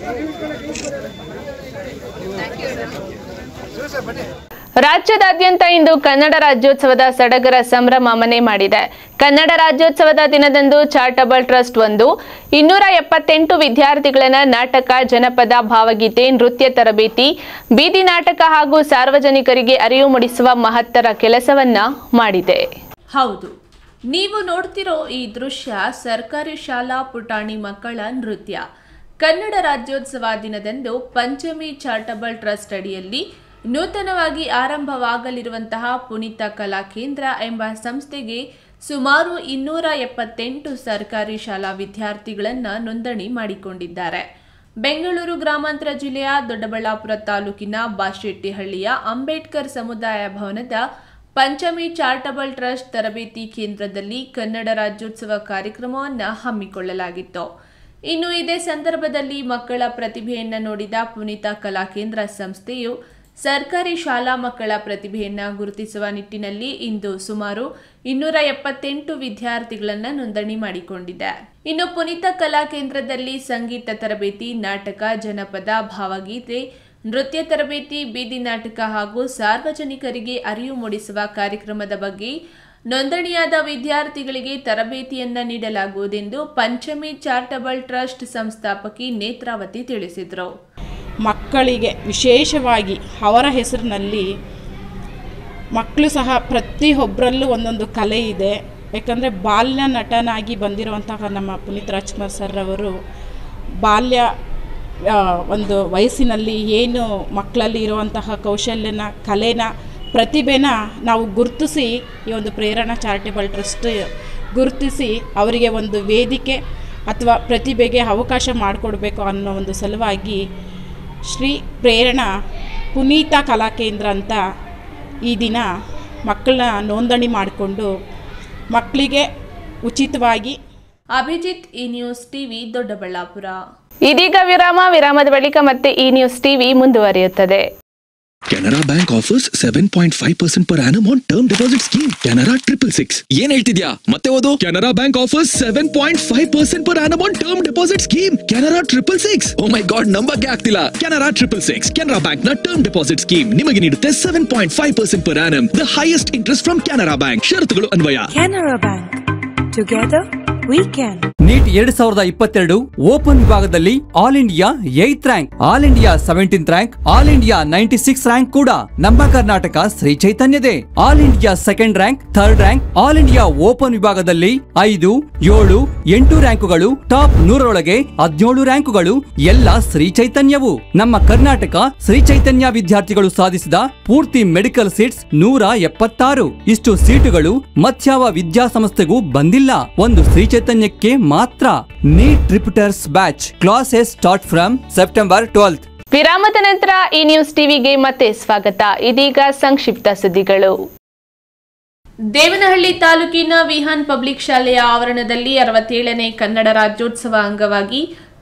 ರಾಜ್ಯದಾದ್ಯಂತ ಇಂದು ಕನ್ನಡ ರಾಜ್ಯೋತ್ಸವದ ಸಡಗರ ಸಂಭ್ರಮ ಮನೆ ಮಾಡಿದೆ. ಕನ್ನಡ ರಾಜ್ಯೋತ್ಸವದ ದಿನದಂದು ಚಾರಿಟಬಲ್ ಟ್ರಸ್ಟ್ ಒಂದು ಇನ್ನೂರ ಎಪ್ಪತ್ತೆಂಟು ವಿದ್ಯಾರ್ಥಿಗಳನ್ನ ನಾಟಕ, ಜನಪದ, ಭಾವಗೀತೆ, ನೃತ್ಯ ತರಬೇತಿ, ಬೀದಿ ನಾಟಕ ಹಾಗೂ ಸಾರ್ವಜನಿಕರಿಗೆ ಅರಿವು ಮೂಡಿಸುವ ಮಹತ್ತರ ಕೆಲಸವನ್ನ ಮಾಡಿದೆ. ಹೌದು, ನೀವು ನೋಡ್ತಿರೋ ಈ ದೃಶ್ಯ ಸರ್ಕಾರಿ ಶಾಲಾ ಪುಟಾಣಿ ಮಕ್ಕಳ ನೃತ್ಯ. ಕನ್ನಡ ರಾಜ್ಯೋತ್ಸವ ದಿನದಂದು ಪಂಚಮಿ ಚಾರಿಟಬಲ್ ಟ್ರಸ್ಟ್ ಅಡಿಯಲ್ಲಿ ನೂತನವಾಗಿ ಆರಂಭವಾಗಲಿರುವಂತಹ ಪುನೀತ ಕಲಾ ಕೇಂದ್ರ ಎಂಬ ಸಂಸ್ಥೆಗೆ ಸುಮಾರು ಇನ್ನೂರ ಎಪ್ಪತ್ತೆಂಟು ಸರ್ಕಾರಿ ಶಾಲಾ ವಿದ್ಯಾರ್ಥಿಗಳನ್ನು ನೋಂದಣಿ ಮಾಡಿಕೊಂಡಿದ್ದಾರೆ. ಬೆಂಗಳೂರು ಗ್ರಾಮಾಂತರ ಜಿಲ್ಲೆಯ ದೊಡ್ಡಬಳ್ಳಾಪುರ ತಾಲೂಕಿನ ಬಾಶೆಟ್ಟಿಹಳ್ಳಿಯ ಅಂಬೇಡ್ಕರ್ ಸಮುದಾಯ ಭವನದ ಪಂಚಮಿ ಚಾರಿಟಬಲ್ ಟ್ರಸ್ಟ್ ತರಬೇತಿ ಕೇಂದ್ರದಲ್ಲಿ ಕನ್ನಡ ರಾಜ್ಯೋತ್ಸವ ಕಾರ್ಯಕ್ರಮವನ್ನು ಹಮ್ಮಿಕೊಳ್ಳಲಾಗಿತ್ತು. ಇನ್ನು ಇದೇ ಸಂದರ್ಭದಲ್ಲಿ ಮಕ್ಕಳ ಪ್ರತಿಭೆಯನ್ನು ನೋಡಿದ ಪುನೀತ ಕಲಾ ಕೇಂದ್ರ ಸಂಸ್ಥೆಯು ಸರ್ಕಾರಿ ಶಾಲಾ ಮಕ್ಕಳ ಪ್ರತಿಭೆಯನ್ನು ಗುರುತಿಸುವ ನಿಟ್ಟಿನಲ್ಲಿ ಇಂದು ಸುಮಾರು ಇನ್ನೂರ ಎಪ್ಪತ್ತೆಂಟು ವಿದ್ಯಾರ್ಥಿಗಳನ್ನು ನೋಂದಣಿ ಮಾಡಿಕೊಂಡಿದೆ. ಇನ್ನು ಪುನೀತ ಕಲಾ ಕೇಂದ್ರದಲ್ಲಿ ಸಂಗೀತ ತರಬೇತಿ, ನಾಟಕ, ಜನಪದ, ಭಾವಗೀತೆ, ನೃತ್ಯ ತರಬೇತಿ, ಬೀದಿ ನಾಟಕ ಹಾಗೂ ಸಾರ್ವಜನಿಕರಿಗೆ ಅರಿವು ಮೂಡಿಸುವ ಕಾರ್ಯಕ್ರಮದ ಬಗ್ಗೆ ನೋಂದಣಿಯಾದ ವಿದ್ಯಾರ್ಥಿಗಳಿಗೆ ತರಬೇತಿಯನ್ನ ನೀಡಲಾಗುವುದೆಂದು ಪಂಚಮಿ ಚಾರಿಟಬಲ್ ಟ್ರಸ್ಟ್ ಸಂಸ್ಥಾಪಕಿ ನೇತ್ರಾವತಿ ತಿಳಿಸಿದರು. ಮಕ್ಕಳಿಗೆ ವಿಶೇಷವಾಗಿ ಅವರ ಹೆಸರಿನಲ್ಲಿ ಮಕ್ಕಳು ಸಹ ಪ್ರತಿಯೊಬ್ಬರಲ್ಲೂ ಒಂದೊಂದು ಕಲೆ ಇದೆ. ಯಾಕಂದರೆ ಬಾಲ್ಯ ನಟನಾಗಿ ಬಂದಿರುವಂತಹ ನಮ್ಮ ಪುನೀತ್ ರಾಜ್ಕುಮಾರ್ ಸರ್ ಅವರು ಬಾಲ್ಯ ಒಂದು ವಯಸ್ಸಿನಲ್ಲಿ ಏನು ಮಕ್ಕಳಲ್ಲಿ ಇರುವಂತಹ ಕೌಶಲ್ಯನ, ಕಲೆನ, ಪ್ರತಿಭೆನ ನಾವು ಗುರುತಿಸಿ ಈ ಒಂದು ಪ್ರೇರಣಾ ಚಾರಿಟಬಲ್ ಟ್ರಸ್ಟ್ ಗುರುತಿಸಿ ಅವರಿಗೆ ಒಂದು ವೇದಿಕೆ ಅಥವಾ ಪ್ರತಿಭೆಗೆ ಅವಕಾಶ ಮಾಡಿಕೊಡ್ಬೇಕು ಅನ್ನೋ ಒಂದು ಸಲುವಾಗಿ ಶ್ರೀ ಪ್ರೇರಣಾ ಪುನೀತ ಕಲಾ ಕೇಂದ್ರ ಅಂತ ಈ ದಿನ ಮಕ್ಕಳನ್ನ ನೋಂದಣಿ ಮಾಡಿಕೊಂಡು ಮಕ್ಕಳಿಗೆ ಉಚಿತವಾಗಿ. ಅಭಿಜಿತ್, ಈ ನ್ಯೂಸ್ ಟಿವಿ, ದೊಡ್ಡಬಳ್ಳಾಪುರ. ಇದೀಗ ವಿರಾಮ. ವಿರಾಮದ ಬಳಿಕ ಮತ್ತೆ ಈ ನ್ಯೂಸ್ ಟಿವಿ ಮುಂದುವರಿಯುತ್ತದೆ. Canara bank offers seven point five percent per annum on term deposit scheme. Canara triple six. ಏನ್ ಹೇಳ್ತಿದ್ಯಾ? ಮತ್ತೆ ಓದು. Canara bank offers seven point five percent per annum on term deposit scheme. Canara triple six. Oh my god, ನಂಬಕ್ಕೆ ಆಗ್ತಿಲ್ಲ. Canara triple six Canara bank ನ term deposit scheme ನಿಮಗೆ ನೀಡುತ್ತೆ seven point five percent per annum, the highest interest from Canara bank. ಷರತ್ತುಗಳು ಅನ್ವಯ. Canara bank, together we can. NEET ಎರಡ್ ಸಾವಿರದ ಇಪ್ಪತ್ತೆರಡು ಓಪನ್ ವಿಭಾಗದಲ್ಲಿ all India eighth rank, all India seventeenth rank, all India ninety six rank ಕೂಡ ನಮ್ಮ ಕರ್ನಾಟಕ ಶ್ರೀ ಚೈತನ್ಯದೇ. All India second rank, third rank, all India open ವಿಭಾಗದಲ್ಲಿ ಐದು, ಏಳು, ಎಂಟು ರ್ಯಾಂಕುಗಳು, ಟಾಪ್ ನೂರರೊಳಗೆ ಹದಿನೇಳು ರ್ಯಾಂಕುಗಳು ಎಲ್ಲ ಶ್ರೀ ಚೈತನ್ಯವು. ನಮ್ಮ ಕರ್ನಾಟಕ ಶ್ರೀ ಚೈತನ್ಯ ವಿದ್ಯಾರ್ಥಿಗಳು ಸಾಧಿಸಿದ ಪೂರ್ತಿ ಮೆಡಿಕಲ್ ಸೀಟ್ಸ್ ನೂರ ಎಪ್ಪತ್ತಾರು. ಇಷ್ಟು ಸೀಟುಗಳು ಮತ್ಯಾವ ವಿದ್ಯಾಸಂಸ್ಥೆಗೂ ಬಂದಿಲ್ಲ, ಒಂದು ಶ್ರೀ ಚೈತನ್ಯಕ್ಕೆ ಮಾತ್ರ. NEET repeaters batch classes start from September twelfth. ವಿರಾಮದ ನಂತರ ಈ ನ್ಯೂಸ್ ಟಿವಿಗೆ ಮತ್ತೆ ಸ್ವಾಗತ. ಇದೀಗ ಸಂಕ್ಷಿಪ್ತ ಸುದ್ದಿಗಳು. ದೇವನಹಳ್ಳಿ ತಾಲೂಕಿನ ವಿಹಾನ್ ಪಬ್ಲಿಕ್ ಶಾಲೆಯ ಆವರಣದಲ್ಲಿ ಅರವತ್ತೇಳನೇ ಕನ್ನಡ ರಾಜ್ಯೋತ್ಸವ ಅಂಗವಾಗಿ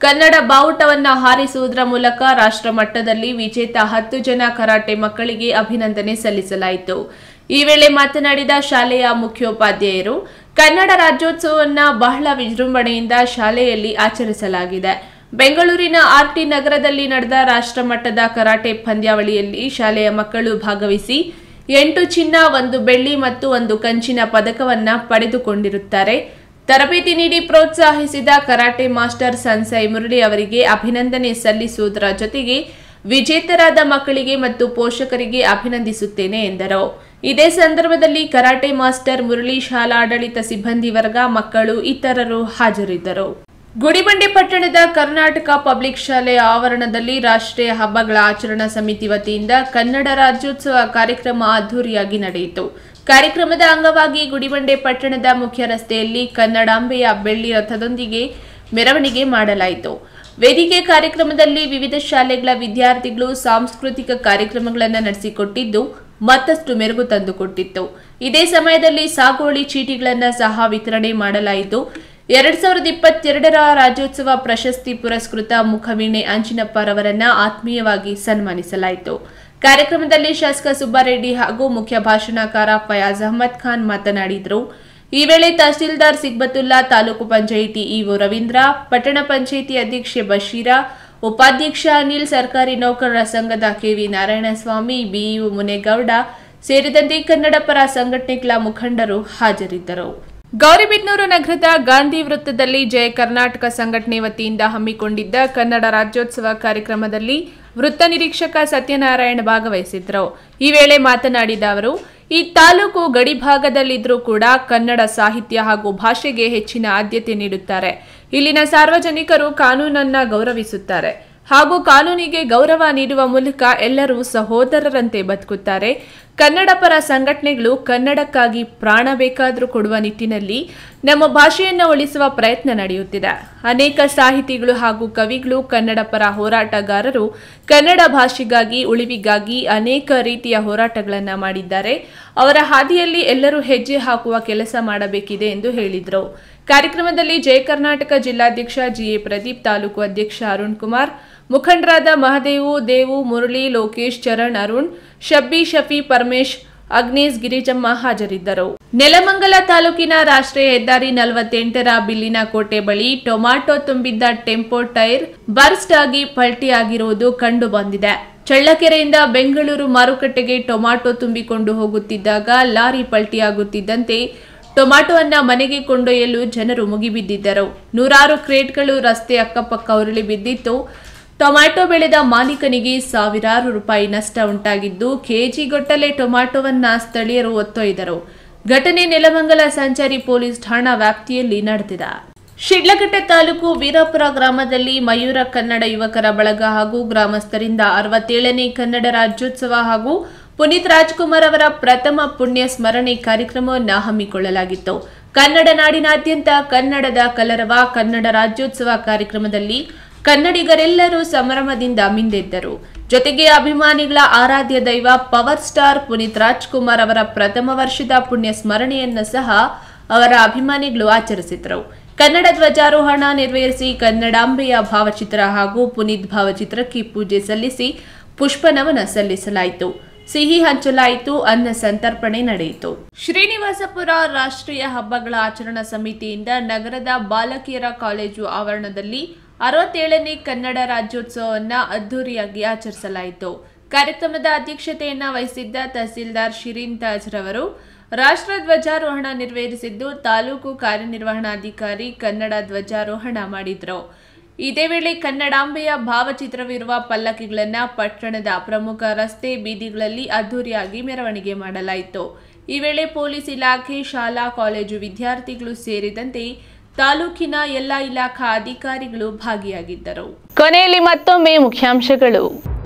ಕನ್ನಡ ಬಾವುಟವನ್ನ ಹಾರಿಸುವುದರ ಮೂಲಕ ರಾಷ್ಟ್ರ ಮಟ್ಟದಲ್ಲಿ ವಿಜೇತ ಹತ್ತು ಜನ ಕರಾಟೆ ಮಕ್ಕಳಿಗೆ ಅಭಿನಂದನೆ ಸಲ್ಲಿಸಲಾಯಿತು. ಈ ವೇಳೆ ಮಾತನಾಡಿದ ಶಾಲೆಯ ಮುಖ್ಯೋಪಾಧ್ಯಾಯರು, ಕನ್ನಡ ರಾಜ್ಯೋತ್ಸವವನ್ನು ಬಹಳ ವಿಜೃಂಭಣೆಯಿಂದ ಶಾಲೆಯಲ್ಲಿ ಆಚರಿಸಲಾಗಿದೆ. ಬೆಂಗಳೂರಿನ ಆರ್ಟಿ ನಗರದಲ್ಲಿ ನಡೆದ ರಾಷ್ಟ್ರ ಮಟ್ಟದ ಕರಾಟೆ ಪಂದ್ಯಾವಳಿಯಲ್ಲಿ ಶಾಲೆಯ ಮಕ್ಕಳು ಭಾಗವಹಿಸಿ ಎಂಟು ಚಿನ್ನ, ಒಂದು ಬೆಳ್ಳಿ ಮತ್ತು ಒಂದು ಕಂಚಿನ ಪದಕವನ್ನ ಪಡೆದುಕೊಂಡಿರುತ್ತಾರೆ. ತರಬೇತಿ ನೀಡಿ ಪ್ರೋತ್ಸಾಹಿಸಿದ ಕರಾಟೆ ಮಾಸ್ಟರ್ ಸನ್ಸೈ ಮುರಳಿ ಅವರಿಗೆ ಅಭಿನಂದನೆ ಸಲ್ಲಿಸುವುದರ ಜೊತೆಗೆ ವಿಜೇತರಾದ ಮಕ್ಕಳಿಗೆ ಮತ್ತು ಪೋಷಕರಿಗೆ ಅಭಿನಂದಿಸುತ್ತೇನೆ ಎಂದರು. ಇದೇ ಸಂದರ್ಭದಲ್ಲಿ ಕರಾಟೆ ಮಾಸ್ಟರ್ ಮುರಳಿ, ಶಾಲಾಡಳಿತ ಸಿಬ್ಬಂದಿ ವರ್ಗ, ಮಕ್ಕಳು ಇತರರು ಹಾಜರಿದ್ದರು. ಗುಡಿಬಂಡೆ ಪಟ್ಟಣದ ಕರ್ನಾಟಕ ಪಬ್ಲಿಕ್ ಶಾಲೆಯ ಆವರಣದಲ್ಲಿ ರಾಷ್ಟ್ರೀಯ ಹಬ್ಬಗಳ ಆಚರಣಾ ಸಮಿತಿ ವತಿಯಿಂದ ಕನ್ನಡ ರಾಜ್ಯೋತ್ಸವ ಕಾರ್ಯಕ್ರಮ ಅದ್ದೂರಿಯಾಗಿ ನಡೆಯಿತು. ಕಾರ್ಯಕ್ರಮದ ಅಂಗವಾಗಿ ಗುಡಿಬಂಡೆ ಪಟ್ಟಣದ ಮುಖ್ಯ ರಸ್ತೆಯಲ್ಲಿ ಕನ್ನಡಾಂಬೆಯ ಬೆಳ್ಳಿ ರಥದೊಂದಿಗೆ ಮೆರವಣಿಗೆ ಮಾಡಲಾಯಿತು. ವೇದಿಕೆ ಕಾರ್ಯಕ್ರಮದಲ್ಲಿ ವಿವಿಧ ಶಾಲೆಗಳ ವಿದ್ಯಾರ್ಥಿಗಳು ಸಾಂಸ್ಕೃತಿಕ ಕಾರ್ಯಕ್ರಮಗಳನ್ನು ನಡೆಸಿಕೊಟ್ಟಿದ್ದು ಮತ್ತಷ್ಟು ಮೆರುಗು ತಂದುಕೊಟ್ಟಿತ್ತು. ಇದೇ ಸಮಯದಲ್ಲಿ ಸಾಗೋಳಿ ಚೀಟಿಗಳನ್ನು ಸಹ ವಿತರಣೆ ಮಾಡಲಾಯಿತು. ಎರಡ್ ಸಾವಿರದ ಇಪ್ಪತ್ತೆರಡರ ರಾಜ್ಯೋತ್ಸವ ಪ್ರಶಸ್ತಿ ಪುರಸ್ಕೃತ ಮುಖವೀಣೆ ಅಂಚಿನಪ್ಪರವರನ್ನ ಆತ್ಮೀಯವಾಗಿ ಸನ್ಮಾನಿಸಲಾಯಿತು. ಕಾರ್ಯಕ್ರಮದಲ್ಲಿ ಶಾಸಕ ಸುಬ್ಬಾರೆಡ್ಡಿ ಹಾಗೂ ಮುಖ್ಯ ಭಾಷಣಕಾರ ಫಯಾಜ್ ಅಹಮದ್ ಖಾನ್ ಮಾತನಾಡಿದರು. ಈ ವೇಳೆ ತಹಸೀಲ್ದಾರ್ ಸಿಗ್ಬತುಲ್ಲಾ, ತಾಲೂಕು ಪಂಚಾಯಿತಿ ಇಒ ರವೀಂದ್ರ, ಪಟ್ಟಣ ಪಂಚಾಯಿತಿ ಅಧ್ಯಕ್ಷೆ ಬಶೀರಾ, ಉಪಾಧ್ಯಕ್ಷ ಅನಿಲ್, ಸರ್ಕಾರಿ ನೌಕರರ ಸಂಘದ ಕೆವಿ ನಾರಾಯಣಸ್ವಾಮಿ, ಬಿಇಒ ಮುನೇಗೌಡ ಸೇರಿದಂತೆ ಕನ್ನಡ ಪರ ಸಂಘಟನೆಗಳ ಮುಖಂಡರು ಹಾಜರಿದ್ದರು. ಗೌರಿಬಿದನೂರು ನಗರದ ಗಾಂಧಿ ವೃತ್ತದಲ್ಲಿ ಜಯ ಕರ್ನಾಟಕ ಸಂಘಟನೆ ವತಿಯಿಂದ ಹಮ್ಮಿಕೊಂಡಿದ್ದ ಕನ್ನಡ ರಾಜ್ಯೋತ್ಸವ ಕಾರ್ಯಕ್ರಮದಲ್ಲಿ ವೃತ್ತ ನಿರೀಕ್ಷಕ ಸತ್ಯನಾರಾಯಣ ಭಾಗವಹಿಸಿದ್ದರು. ಈ ವೇಳೆ ಮಾತನಾಡಿದ ಅವರು, ಈ ತಾಲೂಕು ಗಡಿಭಾಗದಲ್ಲಿದ್ದರೂ ಕೂಡ ಕನ್ನಡ ಸಾಹಿತ್ಯ ಹಾಗೂ ಭಾಷೆಗೆ ಹೆಚ್ಚಿನ ಆದ್ಯತೆ ನೀಡುತ್ತಾರೆ. ಇಲ್ಲಿನ ಸಾರ್ವಜನಿಕರು ಕಾನೂನನ್ನ ಗೌರವಿಸುತ್ತಾರೆ ಹಾಗೂ ಕಾನೂನಿಗೆ ಗೌರವ ನೀಡುವ ಮೂಲಕ ಎಲ್ಲರೂ ಸಹೋದರರಂತೆ ಬದುಕುತ್ತಾರೆ. ಕನ್ನಡ ಪರ ಸಂಘಟನೆಗಳು ಕನ್ನಡಕ್ಕಾಗಿ ಪ್ರಾಣ ಬೇಕಾದರೂ ಕೊಡುವ ನಿಟ್ಟಿನಲ್ಲಿ ನಮ್ಮ ಭಾಷೆಯನ್ನು ಉಳಿಸುವ ಪ್ರಯತ್ನ ನಡೆಯುತ್ತಿದೆ. ಅನೇಕ ಸಾಹಿತಿಗಳು ಹಾಗೂ ಕವಿಗಳು, ಕನ್ನಡ ಪರ ಹೋರಾಟಗಾರರು ಕನ್ನಡ ಭಾಷೆಗಾಗಿ, ಉಳಿವಿಗಾಗಿ ಅನೇಕ ರೀತಿಯ ಹೋರಾಟಗಳನ್ನು ಮಾಡಿದ್ದಾರೆ. ಅವರ ಹಾದಿಯಲ್ಲಿ ಎಲ್ಲರೂ ಹೆಜ್ಜೆ ಹಾಕುವ ಕೆಲಸ ಮಾಡಬೇಕಿದೆ ಎಂದು ಹೇಳಿದರು. ಕಾರ್ಯಕ್ರಮದಲ್ಲಿ ಜಯ ಕರ್ನಾಟಕ ಜಿಲ್ಲಾಧ್ಯಕ್ಷ ಜಿಎ ಪ್ರದೀಪ್, ತಾಲೂಕು ಅಧ್ಯಕ್ಷ ಅರುಣ್ ಕುಮಾರ್, ಮುಖಂಡರಾದ ಮಹದೇವು, ದೇವು, ಮುರಳಿ, ಲೋಕೇಶ್, ಚರಣ್, ಅರುಣ್, ಶಬ್ಬಿ, ಶಫಿ, ಪರಮೇಶ್, ಅಗ್ನೇಶ್, ಗಿರಿಜಮ್ಮ ಹಾಜರಿದ್ದರು. ನೆಲಮಂಗಲ ತಾಲೂಕಿನ ರಾಷ್ಟ್ರೀಯ ಹೆದ್ದಾರಿ ನಲವತ್ತೆಂಟರ ಬಿಲ್ಲಿನ ಕೋಟೆ ಬಳಿ ಟೊಮಾಟೊ ತುಂಬಿದ್ದ ಟೆಂಪೋ ಟೈರ್ ಬರ್ಸ್ಟ್ ಆಗಿ ಪಲ್ಟಿಯಾಗಿರುವುದು ಕಂಡು ಬಂದಿದೆ. ಚಳ್ಳಕೆರೆಯಿಂದ ಬೆಂಗಳೂರು ಮಾರುಕಟ್ಟೆಗೆ ಟೊಮಾಟೊ ತುಂಬಿಕೊಂಡು ಹೋಗುತ್ತಿದ್ದಾಗ ಲಾರಿ ಪಲ್ಟಿಯಾಗುತ್ತಿದ್ದಂತೆ ಟೊಮಾಟೊವನ್ನ ಮನೆಗೆ ಕೊಂಡೊಯ್ಯಲು ಜನರು ಮುಗಿಬಿದ್ದಿದ್ದರು. ನೂರಾರು ಕ್ರೇಟ್ಗಳು ರಸ್ತೆ ಅಕ್ಕಪಕ್ಕ ಉರುಳಿ ಬಿದ್ದಿತ್ತು. ಟೊಮ್ಯಾಟೊ ಬೆಳೆದ ಮಾಲೀಕನಿಗೆ ಸಾವಿರಾರು ರೂಪಾಯಿ ನಷ್ಟ ಉಂಟಾಗಿದ್ದು, ಕೆಜಿಗಟ್ಟಲೆ ಟೊಮ್ಯಾಟೊವನ್ನ ಸ್ಥಳೀಯರು ಒತ್ತೊಯ್ದರು. ಘಟನೆ ನೆಲಮಂಗಲ ಸಂಚಾರಿ ಪೊಲೀಸ್ ಠಾಣಾ ವ್ಯಾಪ್ತಿಯಲ್ಲಿ ನಡೆದಿದೆ. ಶಿಡ್ಲಘಟ್ಟ ತಾಲೂಕು ವೀರಾಪುರ ಗ್ರಾಮದಲ್ಲಿ ಮಯೂರ ಕನ್ನಡ ಯುವಕರ ಬಳಗ ಹಾಗೂ ಗ್ರಾಮಸ್ಥರಿಂದ ಅರವತ್ತೇಳನೇ ಕನ್ನಡ ರಾಜ್ಯೋತ್ಸವ ಹಾಗೂ ಪುನೀತ್ ರಾಜ್ಕುಮಾರ್ ಅವರ ಪ್ರಥಮ ಪುಣ್ಯ ಸ್ಮರಣೆ ಕಾರ್ಯಕ್ರಮವನ್ನು ಹಮ್ಮಿಕೊಳ್ಳಲಾಗಿತ್ತು. ಕನ್ನಡ ನಾಡಿನಾದ್ಯಂತ ಕನ್ನಡದ ಕಲರವ ಕನ್ನಡ ರಾಜ್ಯೋತ್ಸವ ಕಾರ್ಯಕ್ರಮದಲ್ಲಿ ಕನ್ನಡಿಗರೆಲ್ಲರೂ ಸಂಭ್ರಮದಿಂದ ಮಿಂದೆದ್ದರು. ಜೊತೆಗೆ ಅಭಿಮಾನಿಗಳ ಆರಾಧ್ಯ ದೈವ ಪವರ್ ಸ್ಟಾರ್ ಪುನೀತ್ ರಾಜ್ಕುಮಾರ್ ಅವರ ಪ್ರಥಮ ವರ್ಷದ ಪುಣ್ಯ ಸ್ಮರಣೆಯನ್ನು ಸಹ ಅವರ ಅಭಿಮಾನಿಗಳು ಆಚರಿಸಿದರು. ಕನ್ನಡ ಧ್ವಜಾರೋಹಣ ನೆರವೇರಿಸಿ ಕನ್ನಡಾಂಬೆಯ ಭಾವಚಿತ್ರ ಹಾಗೂ ಪುನೀತ್ ಭಾವಚಿತ್ರಕ್ಕೆ ಪೂಜೆ ಸಲ್ಲಿಸಿ ಪುಷ್ಪನಮನ ಸಲ್ಲಿಸಲಾಯಿತು. ಸಿಹಿ ಹಂಚಲಾಯಿತು, ಅನ್ನ ಸಂತರ್ಪಣೆ ನಡೆಯಿತು. ಶ್ರೀನಿವಾಸಪುರ ರಾಷ್ಟ್ರೀಯ ಹಬ್ಬಗಳ ಆಚರಣಾ ಸಮಿತಿಯಿಂದ ನಗರದ ಬಾಲಕಿಯರ ಕಾಲೇಜು ಆವರಣದಲ್ಲಿ ಅರವತ್ತೇಳನೇ ಕನ್ನಡ ರಾಜ್ಯೋತ್ಸವವನ್ನು ಅದ್ದೂರಿಯಾಗಿ ಆಚರಿಸಲಾಯಿತು. ಕಾರ್ಯಕ್ರಮದ ಅಧ್ಯಕ್ಷತೆಯನ್ನು ವಹಿಸಿದ್ದ ತಹಸೀಲ್ದಾರ್ ಶಿರೀನ್ ತಾಜ್ ರವರು ರಾಷ್ಟ್ರ ಧ್ವಜಾರೋಹಣ ನೆರವೇರಿಸಿದ್ದು, ತಾಲೂಕು ಕಾರ್ಯನಿರ್ವಹಣಾಧಿಕಾರಿ ಕನ್ನಡ ಧ್ವಜಾರೋಹಣ ಮಾಡಿದ್ರು. ಇದೇ ವೇಳೆ ಕನ್ನಡಾಂಬೆಯ ಭಾವಚಿತ್ರವಿರುವ ಪಲ್ಲಕ್ಕಿಗಳನ್ನು ಪಟ್ಟಣದ ಪ್ರಮುಖ ರಸ್ತೆ ಬೀದಿಗಳಲ್ಲಿ ಅದ್ದೂರಿಯಾಗಿ ಮೆರವಣಿಗೆ ಮಾಡಲಾಯಿತು. ಈ ವೇಳೆ ಪೊಲೀಸ್ ಇಲಾಖೆ, ಶಾಲಾ ಕಾಲೇಜು ವಿದ್ಯಾರ್ಥಿಗಳು ಸೇರಿದಂತೆ ತಾಲೂಕಿನ ಎಲ್ಲ ಇಲಾಖಾ ಅಧಿಕಾರಿಗಳು ಭಾಗಿಯಾಗಿದ್ದರು. ಕೊನೆಯಲ್ಲಿ ಮತ್ತೊಮ್ಮೆ ಮುಖ್ಯಾಂಶಗಳು.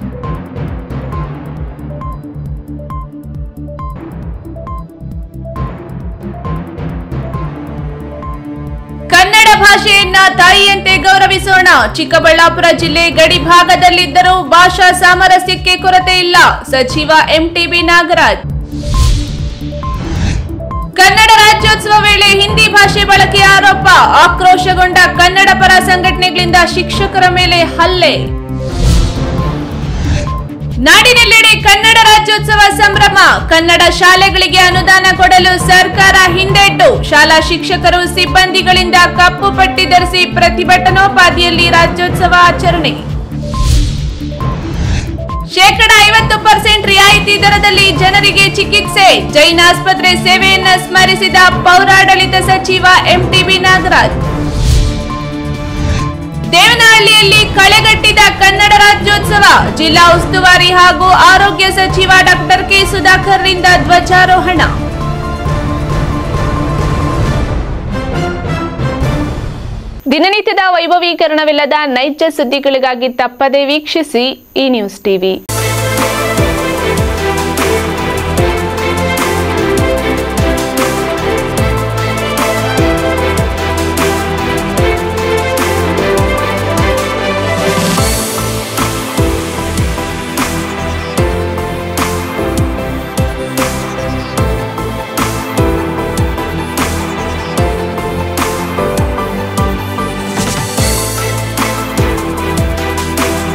ಕನ್ನಡ ಭಾಷೆಯನ್ನ ತಾಯಿಯಂತೆ ಗೌರವಿಸೋಣ. ಚಿಕ್ಕಬಳ್ಳಾಪುರ ಜಿಲ್ಲೆ ಗಡಿ ಭಾಗದಲ್ಲಿದ್ದರೂ ಭಾಷಾ ಸಾಮರಸ್ಯಕ್ಕೆ ಕೊರತೆ ಇಲ್ಲ. ಸಚಿವ ಎಂಟಿಬಿ ನಾಗರಾಜ್. ಕನ್ನಡ ರಾಜ್ಯೋತ್ಸವ ವೇಳೆ ಹಿಂದಿ ಭಾಷೆ ಬಳಕೆ ಆರೋಪ, ಆಕ್ರೋಶಗೊಂಡ ಕನ್ನಡ ಪರ ಸಂಘಟನೆಗಳಿಂದ ಶಿಕ್ಷಕರ ಮೇಲೆ ಹಲ್ಲೆ. ನಾಡಿನೆಲ್ಲೆಡೆ ಕನ್ನಡ ರಾಜ್ಯೋತ್ಸವ ಸಂಭ್ರಮ, ಕನ್ನಡ ಶಾಲೆಗಳಿಗೆ ಅನುದಾನ ಕೊಡಲು ಸರ್ಕಾರ ಹಿಂದೇಟು, ಶಾಲಾ ಶಿಕ್ಷಕರು ಸಿಬ್ಬಂದಿಗಳಿಂದ ಕಪ್ಪು ಪಟ್ಟಿ ಧರಿಸಿ ಪ್ರತಿಭಟನೋಪಾದಿಯಲ್ಲಿ ರಾಜ್ಯೋತ್ಸವ ಆಚರಣೆ. ಶೇಕಡ ಐವತ್ತು ಪರ್ಸೆಂಟ್ ರಿಯಾಯಿತಿ ದರದಲ್ಲಿ ಜನರಿಗೆ ಚಿಕಿತ್ಸೆ, ಜೈನ್ ಆಸ್ಪತ್ರೆ ಸೇವೆಯನ್ನ ಸ್ಮರಿಸಿದ ಪೌರಾಡಳಿತ ಸಚಿವ ಎಂಟಿಬಿ ನಾಗರಾಜ್. ದೇವನಹಳ್ಳಿಯಲ್ಲಿ ಕಳೆಗಟ್ಟಿದ ಕನ್ನಡ ರಾಜ್ಯೋತ್ಸವ, ಜಿಲ್ಲಾ ಉಸ್ತುವಾರಿ ಹಾಗೂ ಆರೋಗ್ಯ ಸಚಿವ ಡಾಕ್ಟರ್ ಕೆ ಸುಧಾಕರ್ ರಿಂದ ಧ್ವಜಾರೋಹಣ. ದಿನನಿತ್ಯದ ವೈಭವೀಕರಣವಿಲ್ಲದ ನೈಜ ಸುದ್ದಿಗಳಿಗಾಗಿ ತಪ್ಪದೇ ವೀಕ್ಷಿಸಿ ಈ ನ್ಯೂಸ್ ಟಿವಿ.